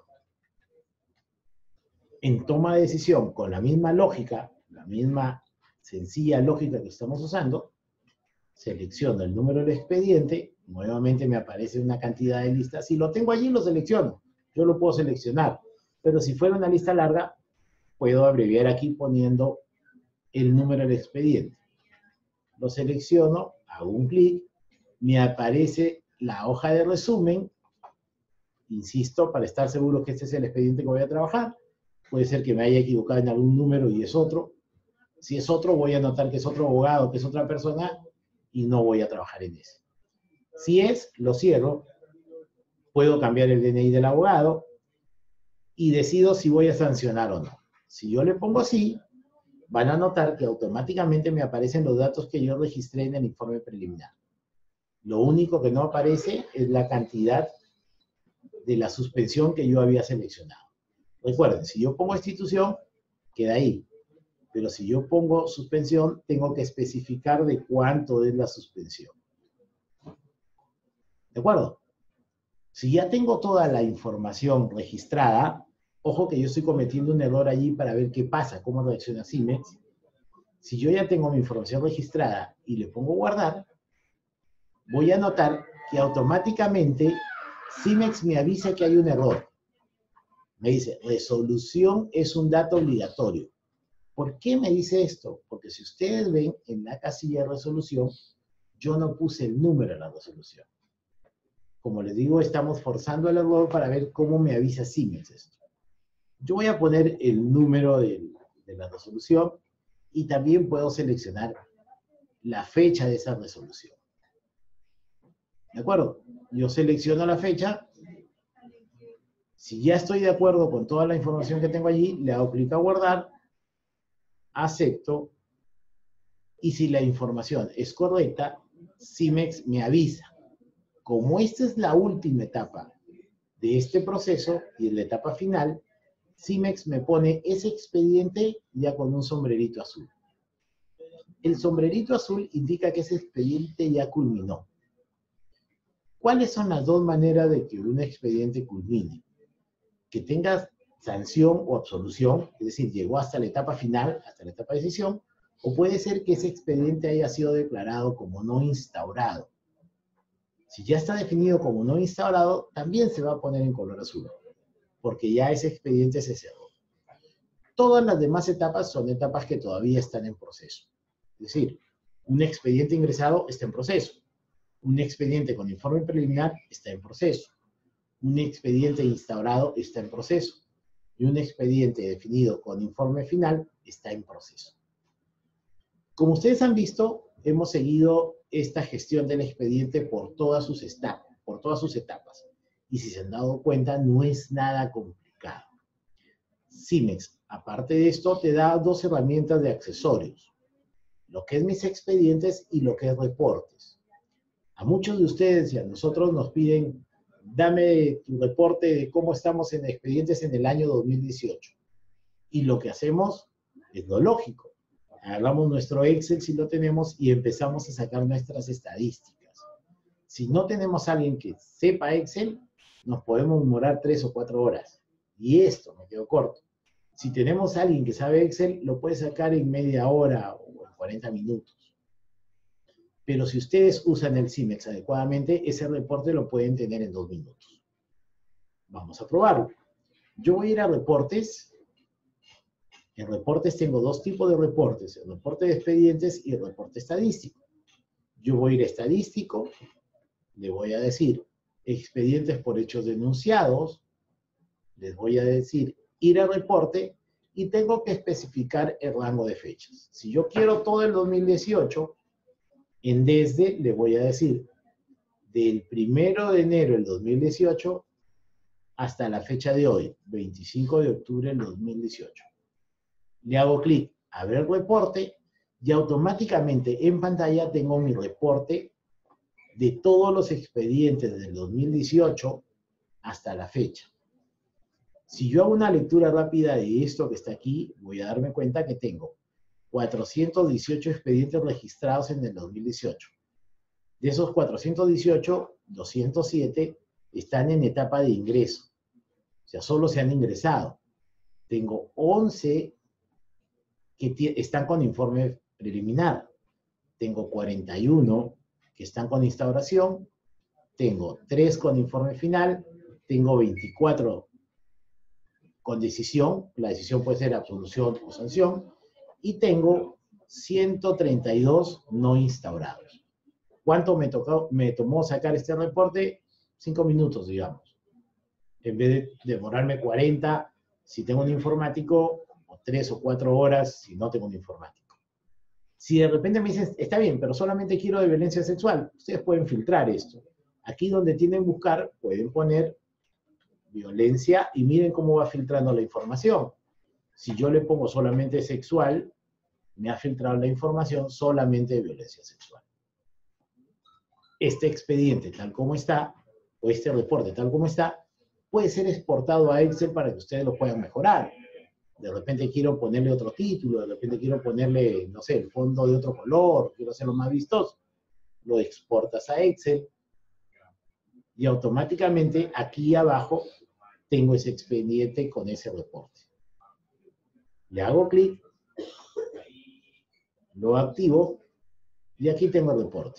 En toma de decisión, con la misma lógica, la misma sencilla lógica que estamos usando, selecciono el número del expediente, nuevamente me aparece una cantidad de listas. Si lo tengo allí, lo selecciono. Yo lo puedo seleccionar. Pero si fuera una lista larga, puedo abreviar aquí poniendo el número del expediente. Lo selecciono, hago un clic, me aparece la hoja de resumen. Insisto, para estar seguro que este es el expediente que voy a trabajar. Puede ser que me haya equivocado en algún número y es otro. Si es otro, voy a anotar que es otro abogado, que es otra persona, y no voy a trabajar en ese. Si es, lo cierro. Puedo cambiar el D N I del abogado y decido si voy a sancionar o no. Si yo le pongo así, van a notar que automáticamente me aparecen los datos que yo registré en el informe preliminar. Lo único que no aparece es la cantidad de la suspensión que yo había seleccionado. Recuerden, si yo pongo institución, queda ahí. Pero si yo pongo suspensión, tengo que especificar de cuánto es la suspensión. ¿De acuerdo? Si ya tengo toda la información registrada, ojo que yo estoy cometiendo un error allí para ver qué pasa, cómo reacciona Cimex. Si yo ya tengo mi información registrada y le pongo guardar, voy a notar que automáticamente Cimex me avisa que hay un error. Me dice, resolución es un dato obligatorio. ¿Por qué me dice esto? Porque si ustedes ven en la casilla de resolución, yo no puse el número de la resolución. Como les digo, estamos forzando el error para ver cómo me avisa Cimex esto. Yo voy a poner el número de, de la resolución y también puedo seleccionar la fecha de esa resolución. ¿De acuerdo? Yo selecciono la fecha. Si ya estoy de acuerdo con toda la información que tengo allí, le hago clic a guardar, acepto, y si la información es correcta, Cimex me avisa. Como esta es la última etapa de este proceso y es la etapa final, Cimex me pone ese expediente ya con un sombrerito azul. El sombrerito azul indica que ese expediente ya culminó. ¿Cuáles son las dos maneras de que un expediente culmine? Que tenga sanción o absolución, es decir, llegó hasta la etapa final, hasta la etapa de decisión, O puede ser que ese expediente haya sido declarado como no instaurado. Si ya está definido como no instaurado, también se va a poner en color azul, porque ya ese expediente se cerró. Todas las demás etapas son etapas que todavía están en proceso. Es decir, un expediente ingresado está en proceso. Un expediente con informe preliminar está en proceso. Un expediente instaurado está en proceso. Y un expediente definido con informe final está en proceso. Como ustedes han visto, hemos seguido esta gestión del expediente por todas sus etapas, por todas sus etapas. Y si se han dado cuenta, no es nada complicado. CIMEX, aparte de esto, te da dos herramientas de accesorios. Lo que es mis expedientes y lo que es reportes. A muchos de ustedes y a nosotros nos piden, dame tu reporte de cómo estamos en expedientes en el año dos mil dieciocho. Y lo que hacemos es lo lógico. Agarramos nuestro Excel si lo tenemos y empezamos a sacar nuestras estadísticas. Si no tenemos a alguien que sepa Excel, nos podemos demorar tres o cuatro horas. Y esto me quedó corto. Si tenemos a alguien que sabe Excel, lo puede sacar en media hora o en cuarenta minutos. Pero si ustedes usan el CIMEX adecuadamente, ese reporte lo pueden tener en dos minutos. Vamos a probarlo. Yo voy a ir a reportes. En reportes tengo dos tipos de reportes, el reporte de expedientes y el reporte estadístico. Yo voy a ir a estadístico, le voy a decir expedientes por hechos denunciados, les voy a decir ir a reporte y tengo que especificar el rango de fechas. Si yo quiero todo el dos mil dieciocho, en desde le voy a decir del primero de enero del dos mil dieciocho hasta la fecha de hoy, veinticinco de octubre del dos mil dieciocho. Le hago clic a ver reporte y automáticamente en pantalla tengo mi reporte de todos los expedientes del dos mil dieciocho hasta la fecha. Si yo hago una lectura rápida de esto que está aquí, voy a darme cuenta que tengo cuatrocientos dieciocho expedientes registrados en el dos mil dieciocho. De esos cuatrocientos dieciocho, doscientos siete están en etapa de ingreso. O sea, solo se han ingresado. Tengo once que están con informe preliminar. Tengo cuarenta y uno que están con instauración. Tengo tres con informe final. Tengo veinticuatro con decisión. La decisión puede ser absolución o sanción. Y tengo ciento treinta y dos no instaurados. ¿Cuánto me, tocó, me tomó sacar este reporte? Cinco minutos, digamos. En vez de demorarme cuarenta, si tengo un informático, o tres o cuatro horas si no tengo un informático. Si de repente me dicen, está bien, pero solamente quiero de violencia sexual, ustedes pueden filtrar esto. Aquí donde tienen buscar, pueden poner violencia y miren cómo va filtrando la información. Si yo le pongo solamente sexual, me ha filtrado la información solamente de violencia sexual. Este expediente tal como está, o este reporte tal como está, puede ser exportado a Excel para que ustedes lo puedan mejorar. De repente quiero ponerle otro título, de repente quiero ponerle, no sé, el fondo de otro color, quiero hacerlo más vistoso. Lo exportas a Excel y automáticamente aquí abajo tengo ese expediente con ese reporte. Le hago clic, lo activo y aquí tengo el reporte.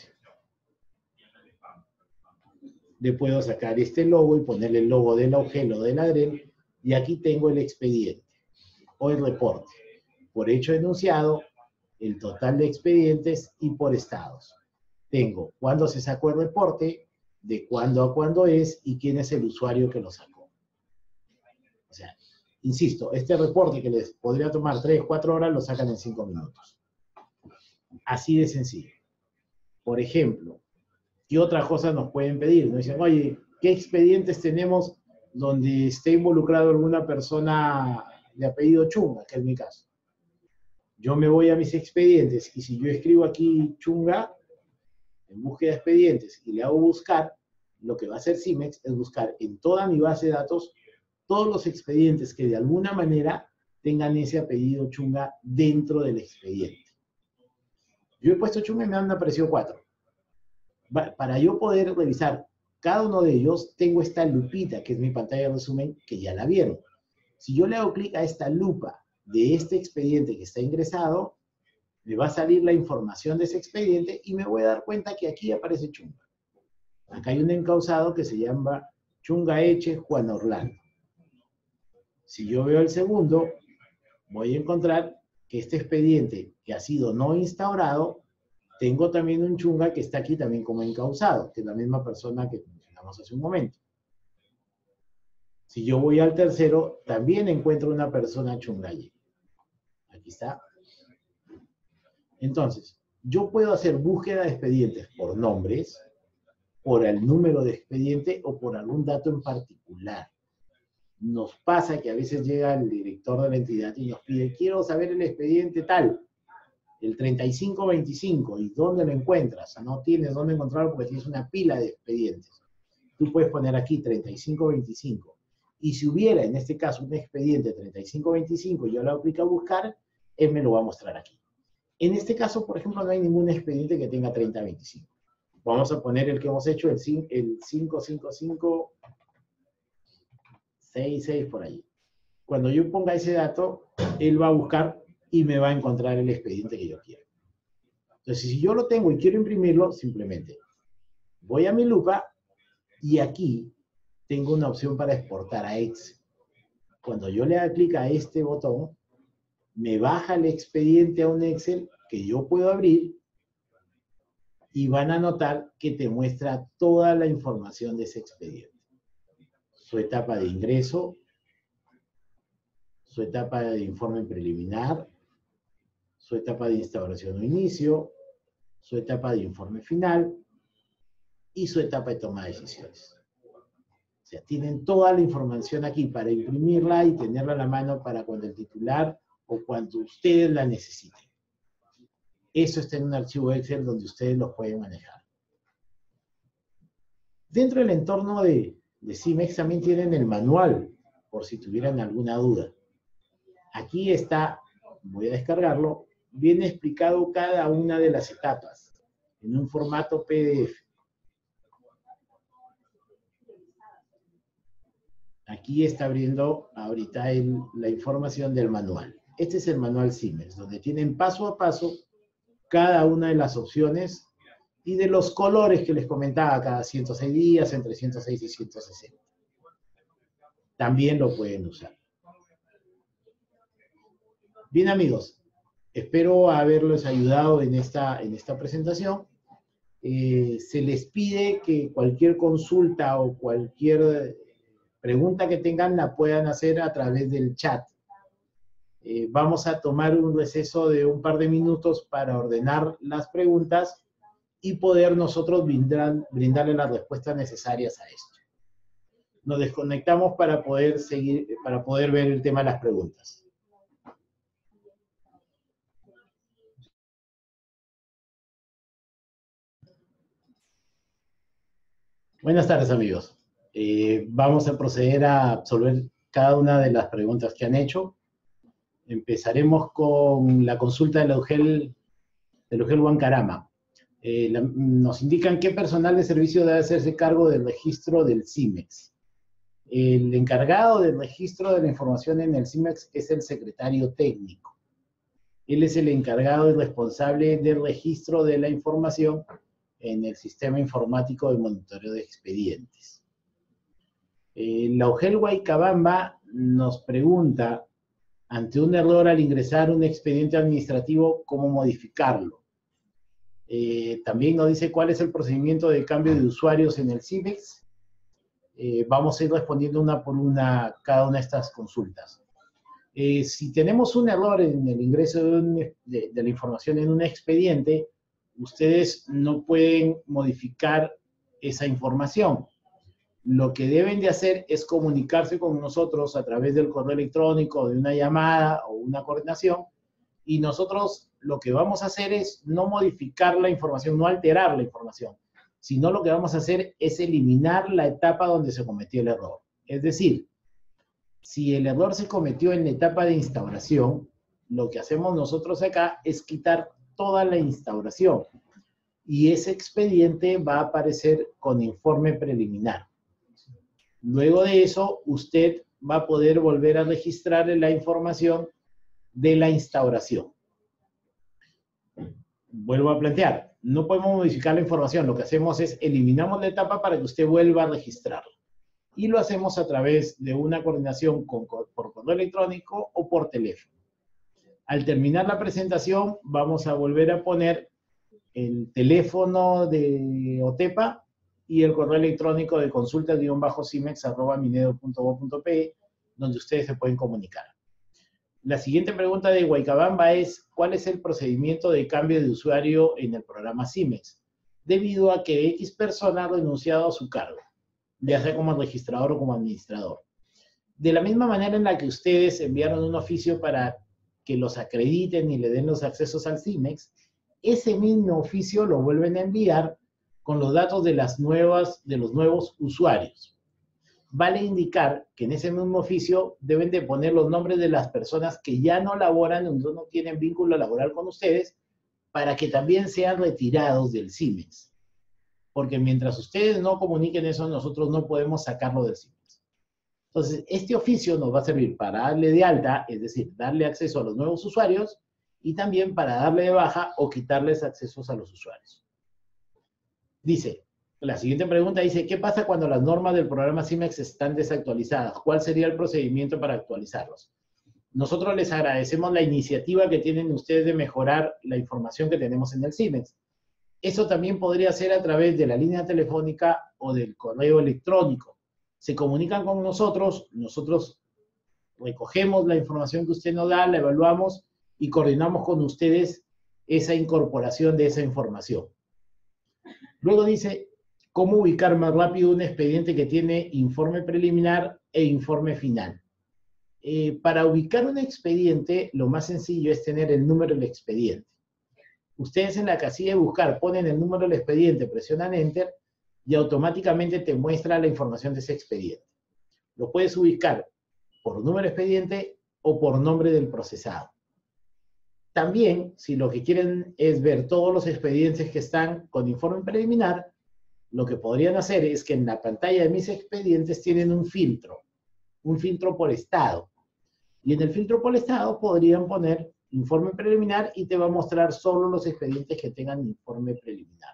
Le puedo sacar este logo y ponerle el logo del Augelo del Adrel y aquí tengo el expediente o el reporte por hecho denunciado, el total de expedientes y por estados. Tengo cuándo se sacó el reporte, de cuándo a cuándo es y quién es el usuario que lo sacó. O sea, insisto, este reporte que les podría tomar tres, cuatro horas lo sacan en cinco minutos. Así de sencillo. Por ejemplo, ¿qué otras cosas nos pueden pedir? Nos dicen, oye, ¿qué expedientes tenemos donde esté involucrado alguna persona de apellido Chunga, que es mi caso? Yo me voy a mis expedientes y si yo escribo aquí Chunga, en búsqueda de expedientes, y le hago buscar, lo que va a hacer CIMEX es buscar en toda mi base de datos todos los expedientes que de alguna manera tengan ese apellido Chunga dentro del expediente. Yo he puesto Chunga y me han aparecido cuatro. Para yo poder revisar cada uno de ellos, tengo esta lupita, que es mi pantalla de resumen, que ya la vieron. Si yo le hago clic a esta lupa de este expediente que está ingresado, me va a salir la información de ese expediente y me voy a dar cuenta que aquí aparece Chunga. Acá hay un encausado que se llama Chunga Eche Juan Orlando. Si yo veo el segundo, voy a encontrar que este expediente que ha sido no instaurado, tengo también un Chunga que está aquí también como encausado, que es la misma persona que mencionamos hace un momento. Si yo voy al tercero, también encuentro una persona Chungaye. Aquí está. Entonces, yo puedo hacer búsqueda de expedientes por nombres, por el número de expediente o por algún dato en particular. Nos pasa que a veces llega el director de la entidad y nos pide, quiero saber el expediente tal, el treinta y cinco veinticinco, ¿y dónde lo encuentras? No tienes dónde encontrarlo porque tienes una pila de expedientes. Tú puedes poner aquí treinta y cinco veinticinco. Y si hubiera, en este caso, un expediente treinta y cinco veinticinco y yo lo aplico a buscar, él me lo va a mostrar aquí. En este caso, por ejemplo, no hay ningún expediente que tenga treinta veinticinco. Vamos a poner el que hemos hecho, el cinco cinco cinco seis seis por ahí. Cuando yo ponga ese dato, él va a buscar y me va a encontrar el expediente que yo quiero. Entonces, si yo lo tengo y quiero imprimirlo, simplemente voy a mi lupa y aquí tengo una opción para exportar a Excel. Cuando yo le haga clic a este botón, me baja el expediente a un Excel que yo puedo abrir y van a notar que te muestra toda la información de ese expediente. Su etapa de ingreso, su etapa de informe preliminar, su etapa de instauración o inicio, su etapa de informe final y su etapa de toma de decisiones. O sea, tienen toda la información aquí para imprimirla y tenerla a la mano para cuando el titular o cuando ustedes la necesiten. Eso está en un archivo Excel donde ustedes lo pueden manejar. Dentro del entorno de, de CIMEX también tienen el manual, por si tuvieran alguna duda. Aquí está, voy a descargarlo, viene explicado cada una de las etapas en un formato P D F. Aquí está abriendo ahorita el, la información del manual. Este es el manual CIMEX, donde tienen paso a paso cada una de las opciones y de los colores que les comentaba cada ciento seis días, entre ciento seis y ciento sesenta. También lo pueden usar. Bien, amigos, espero haberles ayudado en esta, en esta presentación. Eh, se les pide que cualquier consulta o cualquier pregunta que tengan la puedan hacer a través del chat. Eh, vamos a tomar un receso de un par de minutos para ordenar las preguntas y poder nosotros brindar, brindarle las respuestas necesarias a esto. Nos desconectamos para poder seguir, para poder ver el tema de las preguntas. Buenas tardes, amigos. Eh, vamos a proceder a absolver cada una de las preguntas que han hecho. Empezaremos con la consulta de la UGEL, de la UGEL Huancarama. Eh, la, nos indican qué personal de servicio debe hacerse cargo del registro del CIMEX. El encargado del registro de la información en el CIMEX es el secretario técnico. Él es el encargado y responsable del registro de la información en el sistema informático de monitoreo de expedientes. Eh, la UGEL Huaicabamba nos pregunta, ante un error al ingresar un expediente administrativo, ¿cómo modificarlo? Eh, también nos dice cuál es el procedimiento de cambio de usuarios en el CIMEX. Eh, vamos a ir respondiendo una por una cada una de estas consultas. Eh, si tenemos un error en el ingreso de, un, de, de la información en un expediente, ustedes no pueden modificar esa información. Lo que deben de hacer es comunicarse con nosotros a través del correo electrónico, de una llamada o una coordinación, y nosotros lo que vamos a hacer es no modificar la información, no alterar la información, sino lo que vamos a hacer es eliminar la etapa donde se cometió el error. Es decir, si el error se cometió en la etapa de instauración, lo que hacemos nosotros acá es quitar toda la instauración, y ese expediente va a aparecer con informe preliminar. Luego de eso, usted va a poder volver a registrar la información de la instauración. vuelvo a plantear, no podemos modificar la información, lo que hacemos es eliminamos la etapa para que usted vuelva a registrarla. Y lo hacemos a través de una coordinación con, por correo electrónico o por teléfono. Al terminar la presentación, vamos a volver a poner el teléfono de OTEPA y el correo electrónico de consulta-cimex arroba minedo punto gob punto pe, donde ustedes se pueden comunicar. La siguiente pregunta de Huaycabamba es, ¿cuál es el procedimiento de cambio de usuario en el programa CIMEX? Debido a que X persona ha renunciado a su cargo, ya sea como registrador o como administrador. De la misma manera en la que ustedes enviaron un oficio para que los acrediten y le den los accesos al CIMEX, ese mismo oficio lo vuelven a enviar con los datos de, las nuevas, de los nuevos usuarios. Vale indicar que en ese mismo oficio deben de poner los nombres de las personas que ya no laboran, no tienen vínculo laboral con ustedes, para que también sean retirados del CIMEX. Porque mientras ustedes no comuniquen eso, nosotros no podemos sacarlo del CIMEX. Entonces, este oficio nos va a servir para darle de alta, es decir, darle acceso a los nuevos usuarios, y también para darle de baja o quitarles accesos a los usuarios. Dice, la siguiente pregunta dice, ¿qué pasa cuando las normas del programa CIMEX están desactualizadas? ¿Cuál sería el procedimiento para actualizarlos? Nosotros les agradecemos la iniciativa que tienen ustedes de mejorar la información que tenemos en el CIMEX. Eso también podría ser a través de la línea telefónica o del correo electrónico. Se comunican con nosotros, nosotros recogemos la información que usted nos da, la evaluamos y coordinamos con ustedes esa incorporación de esa información. Luego dice, ¿cómo ubicar más rápido un expediente que tiene informe preliminar e informe final? Eh, para ubicar un expediente, lo más sencillo es tener el número del expediente. Ustedes en la casilla de buscar ponen el número del expediente, presionan Enter y automáticamente te muestra la información de ese expediente. Lo puedes ubicar por número de expediente o por nombre del procesado. También, si lo que quieren es ver todos los expedientes que están con informe preliminar, lo que podrían hacer es que en la pantalla de mis expedientes tienen un filtro, un filtro por estado. Y en el filtro por estado podrían poner informe preliminar y te va a mostrar solo los expedientes que tengan informe preliminar.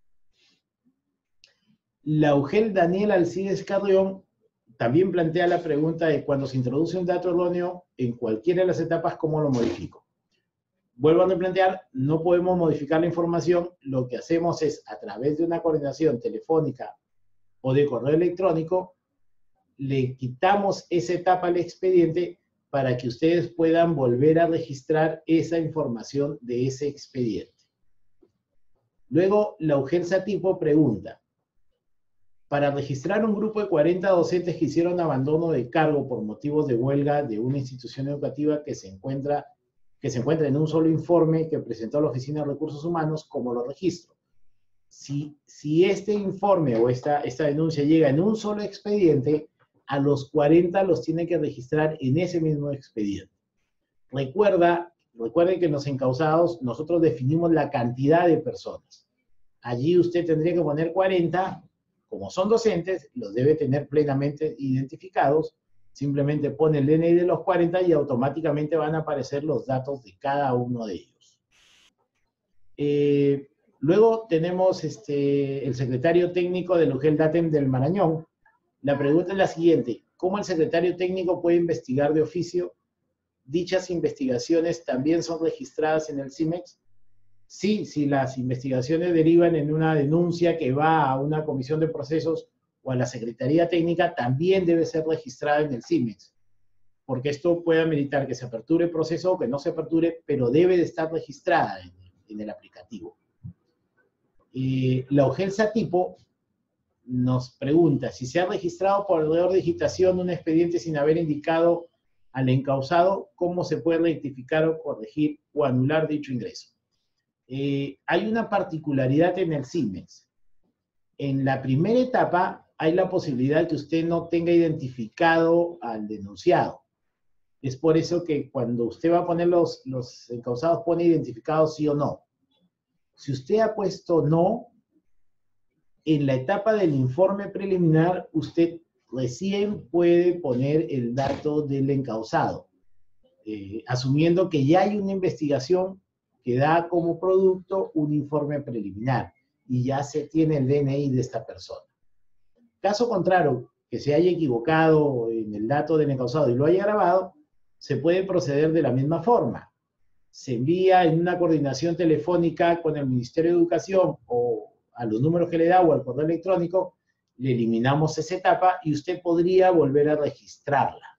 Laugel Daniel Alcides Carrión también plantea la pregunta de cuando se introduce un dato erróneo en cualquiera de las etapas, ¿cómo lo modifico? Vuelvo a replantear, no podemos modificar la información, lo que hacemos es, a través de una coordinación telefónica o de correo electrónico, le quitamos esa etapa al expediente para que ustedes puedan volver a registrar esa información de ese expediente. Luego, la urgencia tipo pregunta, para registrar un grupo de cuarenta docentes que hicieron abandono de cargo por motivos de huelga de una institución educativa que se encuentra que se encuentra en un solo informe que presentó la Oficina de Recursos Humanos, ¿cómo lo registro? Si, si este informe o esta, esta denuncia llega en un solo expediente, a los cuarenta los tiene que registrar en ese mismo expediente. Recuerda, recuerden que en los encausados nosotros definimos la cantidad de personas. Allí usted tendría que poner cuarenta, como son docentes, los debe tener plenamente identificados. Simplemente pone el D N I de los cuarenta y automáticamente van a aparecer los datos de cada uno de ellos. Eh, luego tenemos este, el secretario técnico del U G E L DATEM del Marañón. La pregunta es la siguiente, ¿cómo el secretario técnico puede investigar de oficio? ¿Dichas investigaciones también son registradas en el CIMEX? Sí, si las investigaciones derivan en una denuncia que va a una comisión de procesos o a la Secretaría Técnica, también debe ser registrada en el CIMEX, porque esto puede ameritar que se aperture el proceso o que no se aperture, pero debe de estar registrada en, en el aplicativo. Eh, la urgencia tipo nos pregunta, si se ha registrado por error de digitación un expediente sin haber indicado al encausado, ¿cómo se puede rectificar o corregir o anular dicho ingreso? Eh, hay una particularidad en el CIMEX. En la primera etapa, hay la posibilidad que usted no tenga identificado al denunciado. Es por eso que cuando usted va a poner los, los encausados, pone identificados sí o no. Si usted ha puesto no, en la etapa del informe preliminar, usted recién puede poner el dato del encausado, eh, asumiendo que ya hay una investigación que da como producto un informe preliminar y ya se tiene el D N I de esta persona. Caso contrario, que se haya equivocado en el dato del encausado y lo haya grabado, se puede proceder de la misma forma. Se envía en una coordinación telefónica con el Ministerio de Educación o a los números que le da o al correo electrónico, le eliminamos esa etapa y usted podría volver a registrarla.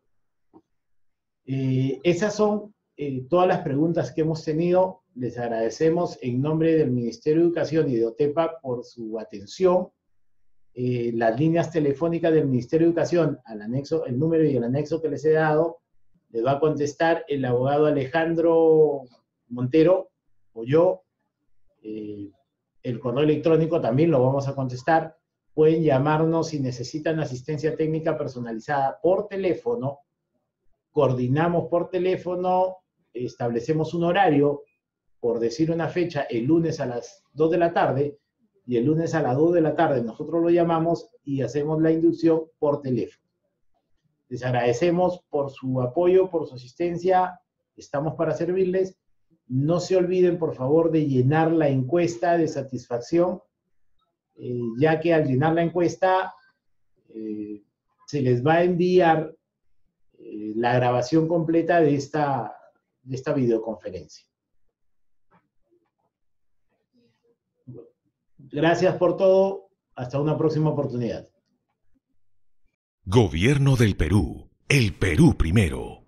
Eh, esas son eh, todas las preguntas que hemos tenido. Les agradecemos en nombre del Ministerio de Educación y de OTEPA por su atención. Eh, las líneas telefónicas del Ministerio de Educación, al anexo, el número y el anexo que les he dado, les va a contestar el abogado Alejandro Montero o yo. Eh, el correo electrónico también lo vamos a contestar. Pueden llamarnos si necesitan asistencia técnica personalizada por teléfono. Coordinamos por teléfono, establecemos un horario, por decir una fecha, el lunes a las dos de la tarde, y el lunes a las dos de la tarde nosotros lo llamamos y hacemos la inducción por teléfono. Les agradecemos por su apoyo, por su asistencia, estamos para servirles. No se olviden, por favor, de llenar la encuesta de satisfacción, eh, ya que al llenar la encuesta eh, se les va a enviar eh, la grabación completa de esta, de esta videoconferencia. Gracias por todo. Hasta una próxima oportunidad. Gobierno del Perú. El Perú primero.